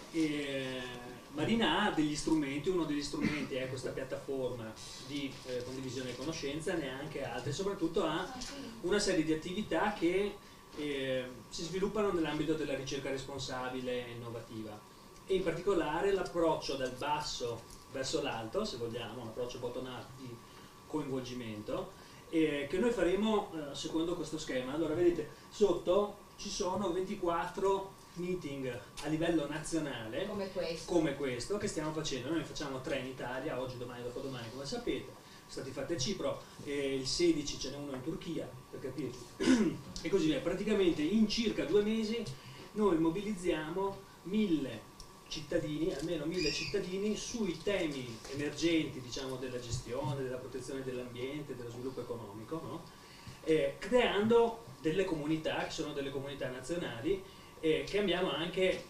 E, Marina ha degli strumenti, uno degli strumenti è questa piattaforma di eh, condivisione e conoscenza, ne ha anche altre, soprattutto ha una serie di attività che eh, si sviluppano nell'ambito della ricerca responsabile e innovativa, e in particolare l'approccio dal basso verso l'alto, se vogliamo, un approccio bottom-up di coinvolgimento, eh, che noi faremo eh, secondo questo schema. Allora vedete, sotto ci sono ventiquattro meeting a livello nazionale Come questo. come questo che stiamo facendo. Noi ne facciamo tre in Italia, oggi, domani, dopodomani, come sapete, sono stati fatti a Cipro, e il sedici ce n'è uno in Turchia, per capirci, e così via. Praticamente in circa due mesi noi mobilizziamo mille cittadini, almeno mille cittadini, sui temi emergenti, diciamo, della gestione, della protezione dell'ambiente, dello sviluppo economico, no? eh, creando delle comunità, che sono delle comunità nazionali, eh, che abbiamo anche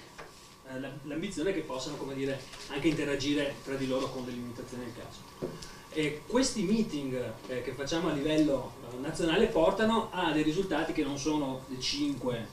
eh, l'ambizione che possano, come dire, anche interagire tra di loro con le limitazioni del caso. E questi meeting eh, che facciamo a livello eh, nazionale portano a dei risultati che non sono le cinque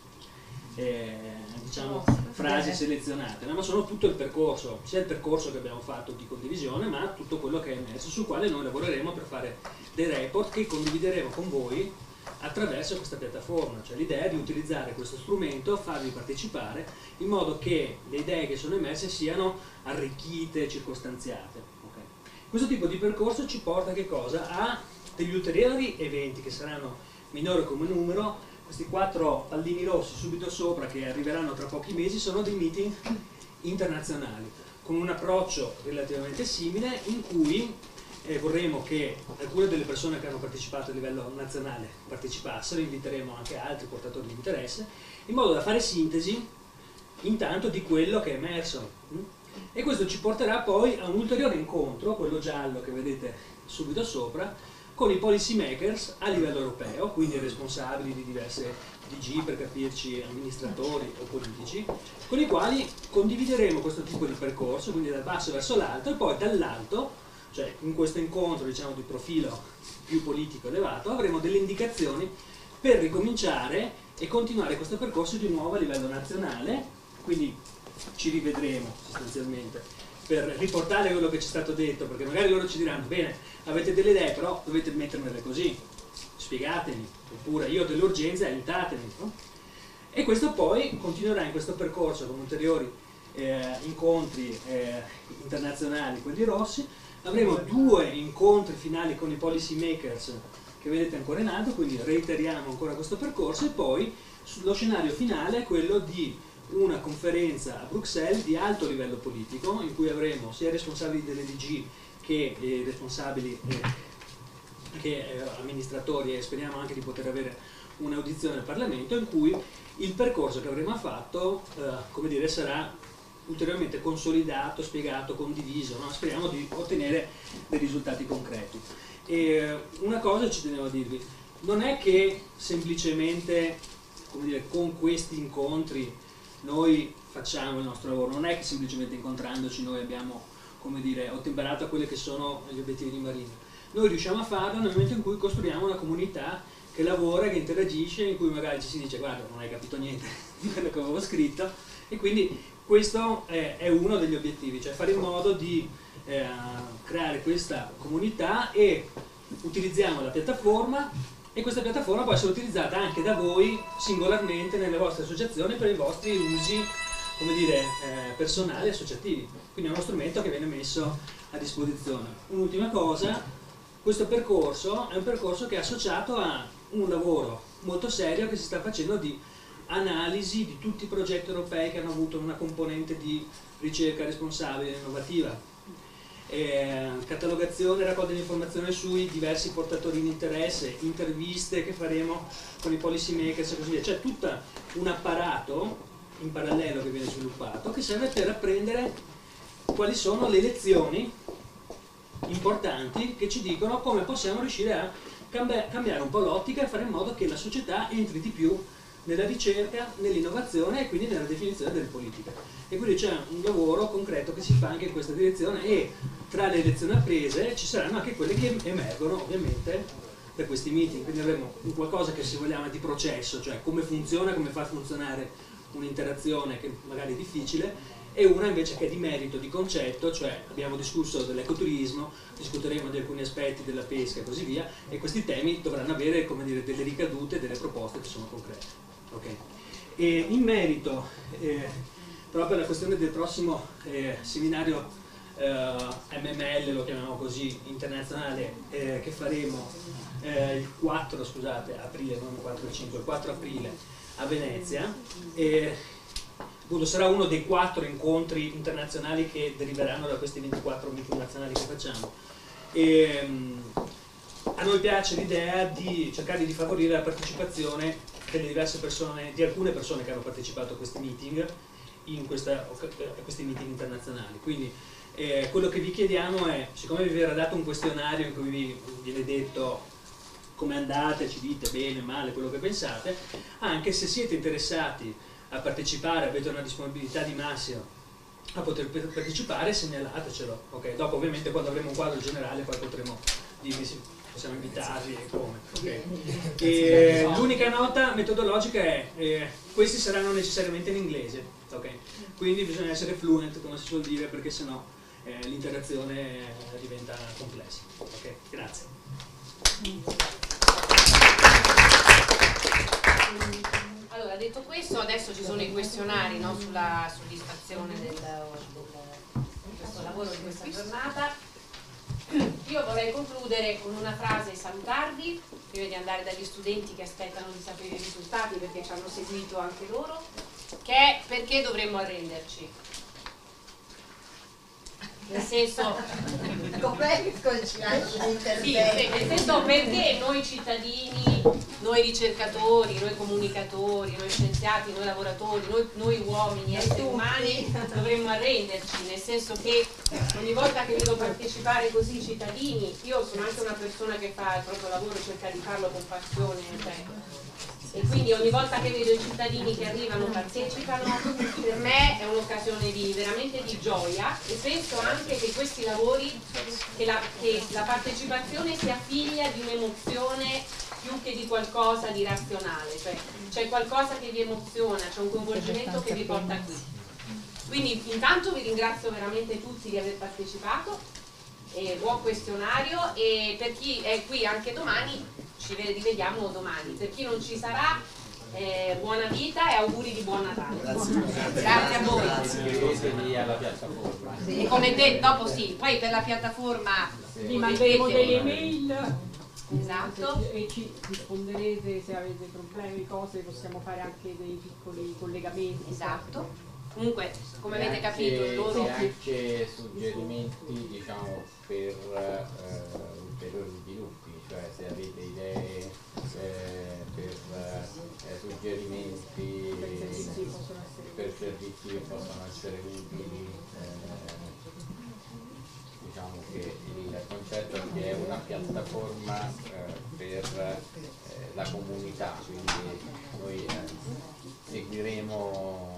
eh, diciamo, frasi selezionate, no? Ma sono tutto il percorso, sia il percorso che abbiamo fatto di condivisione, ma tutto quello che è emerso, sul quale noi lavoreremo per fare dei report che condivideremo con voi attraverso questa piattaforma. Cioè l'idea è di utilizzare questo strumento, farvi partecipare in modo che le idee che sono emerse siano arricchite, circostanziate. Okay. Questo tipo di percorso ci porta a che cosa? A degli ulteriori eventi che saranno minori come numero. Questi quattro pallini rossi subito sopra, che arriveranno tra pochi mesi, sono dei meeting internazionali con un approccio relativamente simile, in cui eh, vorremmo che alcune delle persone che hanno partecipato a livello nazionale partecipassero, inviteremo anche altri portatori di interesse, in modo da fare sintesi intanto di quello che è emerso. E questo ci porterà poi a un ulteriore incontro, quello giallo che vedete subito sopra, con i policy makers a livello europeo, quindi responsabili di diverse D G, per capirci, amministratori o politici, con i quali condivideremo questo tipo di percorso, quindi dal basso verso l'alto, e poi dall'alto, cioè in questo incontro, diciamo, di profilo più politico elevato, avremo delle indicazioni per ricominciare e continuare questo percorso di nuovo a livello nazionale, quindi ci rivedremo sostanzialmente per riportare quello che ci è stato detto, perché magari loro ci diranno, bene, avete delle idee, però dovete mettermele così, spiegatemi, oppure io ho delle urgenze, aiutatemi, no? E questo poi continuerà in questo percorso con ulteriori eh, incontri eh, internazionali, quelli rossi. Avremo due incontri finali con i policy makers che vedete ancora in alto, quindi reiteriamo ancora questo percorso, e poi lo scenario finale è quello di una conferenza a Bruxelles di alto livello politico, in cui avremo sia i responsabili delle D G che i responsabili eh, che eh, amministratori, e speriamo anche di poter avere un'audizione al Parlamento, in cui il percorso che avremo fatto eh, come dire, sarà ulteriormente consolidato, spiegato, condiviso, no? Speriamo di ottenere dei risultati concreti. E una cosa ci tenevo a dirvi, non è che semplicemente, come dire, con questi incontri noi facciamo il nostro lavoro, non è che semplicemente incontrandoci noi abbiamo, come dire, ottemperato a quelli che sono gli obiettivi di Marina. Noi riusciamo a farlo nel momento in cui costruiamo una comunità che lavora, che interagisce, in cui magari ci si dice guarda, non hai capito niente di quello che avevo scritto, e quindi questo è, è uno degli obiettivi, cioè fare in modo di eh, creare questa comunità, e utilizziamo la piattaforma, e questa piattaforma può essere utilizzata anche da voi singolarmente nelle vostre associazioni per i vostri usi, come dire, eh, personali e associativi. Quindi è uno strumento che viene messo a disposizione. Un'ultima cosa, questo percorso è un percorso che è associato a un lavoro molto serio che si sta facendo di analisi di tutti i progetti europei che hanno avuto una componente di ricerca responsabile e innovativa, eh, catalogazione e raccolta di informazioni sui diversi portatori di interesse, interviste che faremo con i policy makers e così via. C'è tutto un apparato in parallelo che viene sviluppato, che serve per apprendere quali sono le lezioni importanti che ci dicono come possiamo riuscire a cambi- cambiare un po' l'ottica e fare in modo che la società entri di più nella ricerca, nell'innovazione e quindi nella definizione delle politiche. E quindi c'è un lavoro concreto che si fa anche in questa direzione, e tra le lezioni apprese ci saranno anche quelle che emergono ovviamente da questi meeting. Quindi avremo un qualcosa che si vogliamo di processo, cioè come funziona, come fa funzionare un'interazione che magari è difficile, e una invece che è di merito, di concetto, cioè abbiamo discusso dell'ecoturismo, discuteremo di alcuni aspetti della pesca e così via, e questi temi dovranno avere, come dire, delle ricadute, delle proposte che sono concrete. Okay. E in merito eh, proprio alla questione del prossimo eh, seminario eh, M M L, lo chiamiamo così, internazionale, eh, che faremo eh, il quattro, scusate, aprile, non il quattro e cinque, il quattro aprile a Venezia, e appunto sarà uno dei quattro incontri internazionali che deriveranno da questi ventiquattro meeting nazionali che facciamo. E, a noi piace l'idea di cercare di favorire la partecipazione delle diverse persone, di alcune persone che hanno partecipato a questi meeting, in questa, a questi meeting internazionali. Quindi eh, quello che vi chiediamo è, siccome vi verrà dato un questionario in cui vi viene detto come andate, ci dite bene, male, quello che pensate, anche se siete interessati a partecipare, avete una disponibilità di massimo a poter partecipare, segnalatecelo. Okay? Dopo ovviamente quando avremo un quadro generale poi potremo dirvi se possiamo invitarvi e come. Okay? E l'unica nota metodologica è eh, questi saranno necessariamente in inglese, okay? Quindi bisogna essere fluent, come si suol dire, perché sennò eh, l'interazione diventa complessa. Okay? Grazie. Allora, detto questo, adesso ci sono i questionari, no, sulla soddisfazione del, del, di questo lavoro, di questa giornata. Io vorrei concludere con una frase e salutarvi, prima di andare dagli studenti che aspettano di sapere i risultati perché ci hanno seguito anche loro, che è: perché dovremmo arrenderci? Nel senso, com'è che ci lasci l'intervento? Sì, nel senso, perché noi cittadini, noi ricercatori, noi comunicatori, noi scienziati, noi lavoratori, noi, noi uomini, esseri umani dovremmo arrenderci, nel senso che ogni volta che vedo partecipare così i cittadini, io sono anche una persona che fa il proprio lavoro e cerca di farlo con passione, cioè, e quindi ogni volta che vedo i cittadini che arrivano, partecipano, per me è un'occasione di, veramente di gioia, e penso anche che questi lavori, che la, che la partecipazione sia figlia di un'emozione più che di qualcosa di razionale, cioè c'è qualcosa che vi emoziona, c'è un coinvolgimento che vi porta qui. Quindi intanto vi ringrazio veramente tutti di aver partecipato, e buon questionario, e per chi è qui anche domani ci rivediamo domani, per chi non ci sarà eh, buona vita e auguri di buon Natale. Grazie, Grazie a voi. Iscrivetevi alla piattaforma. E come detto, dopo sì, poi per la piattaforma Vi manderemo delle email. Esatto. E ci risponderete se avete problemi, cose, possiamo fare anche dei piccoli collegamenti. Esatto. Comunque, come E avete anche- capito, loro e anche suggerimenti, diciamo, per eh, ulteriori sviluppi, cioè se avete idee eh, per eh, suggerimenti Per servizi che possono essere per servizi che possono essere utili, eh, diciamo che il concetto è che è una piattaforma eh, per eh, la comunità, quindi noi eh, seguiremo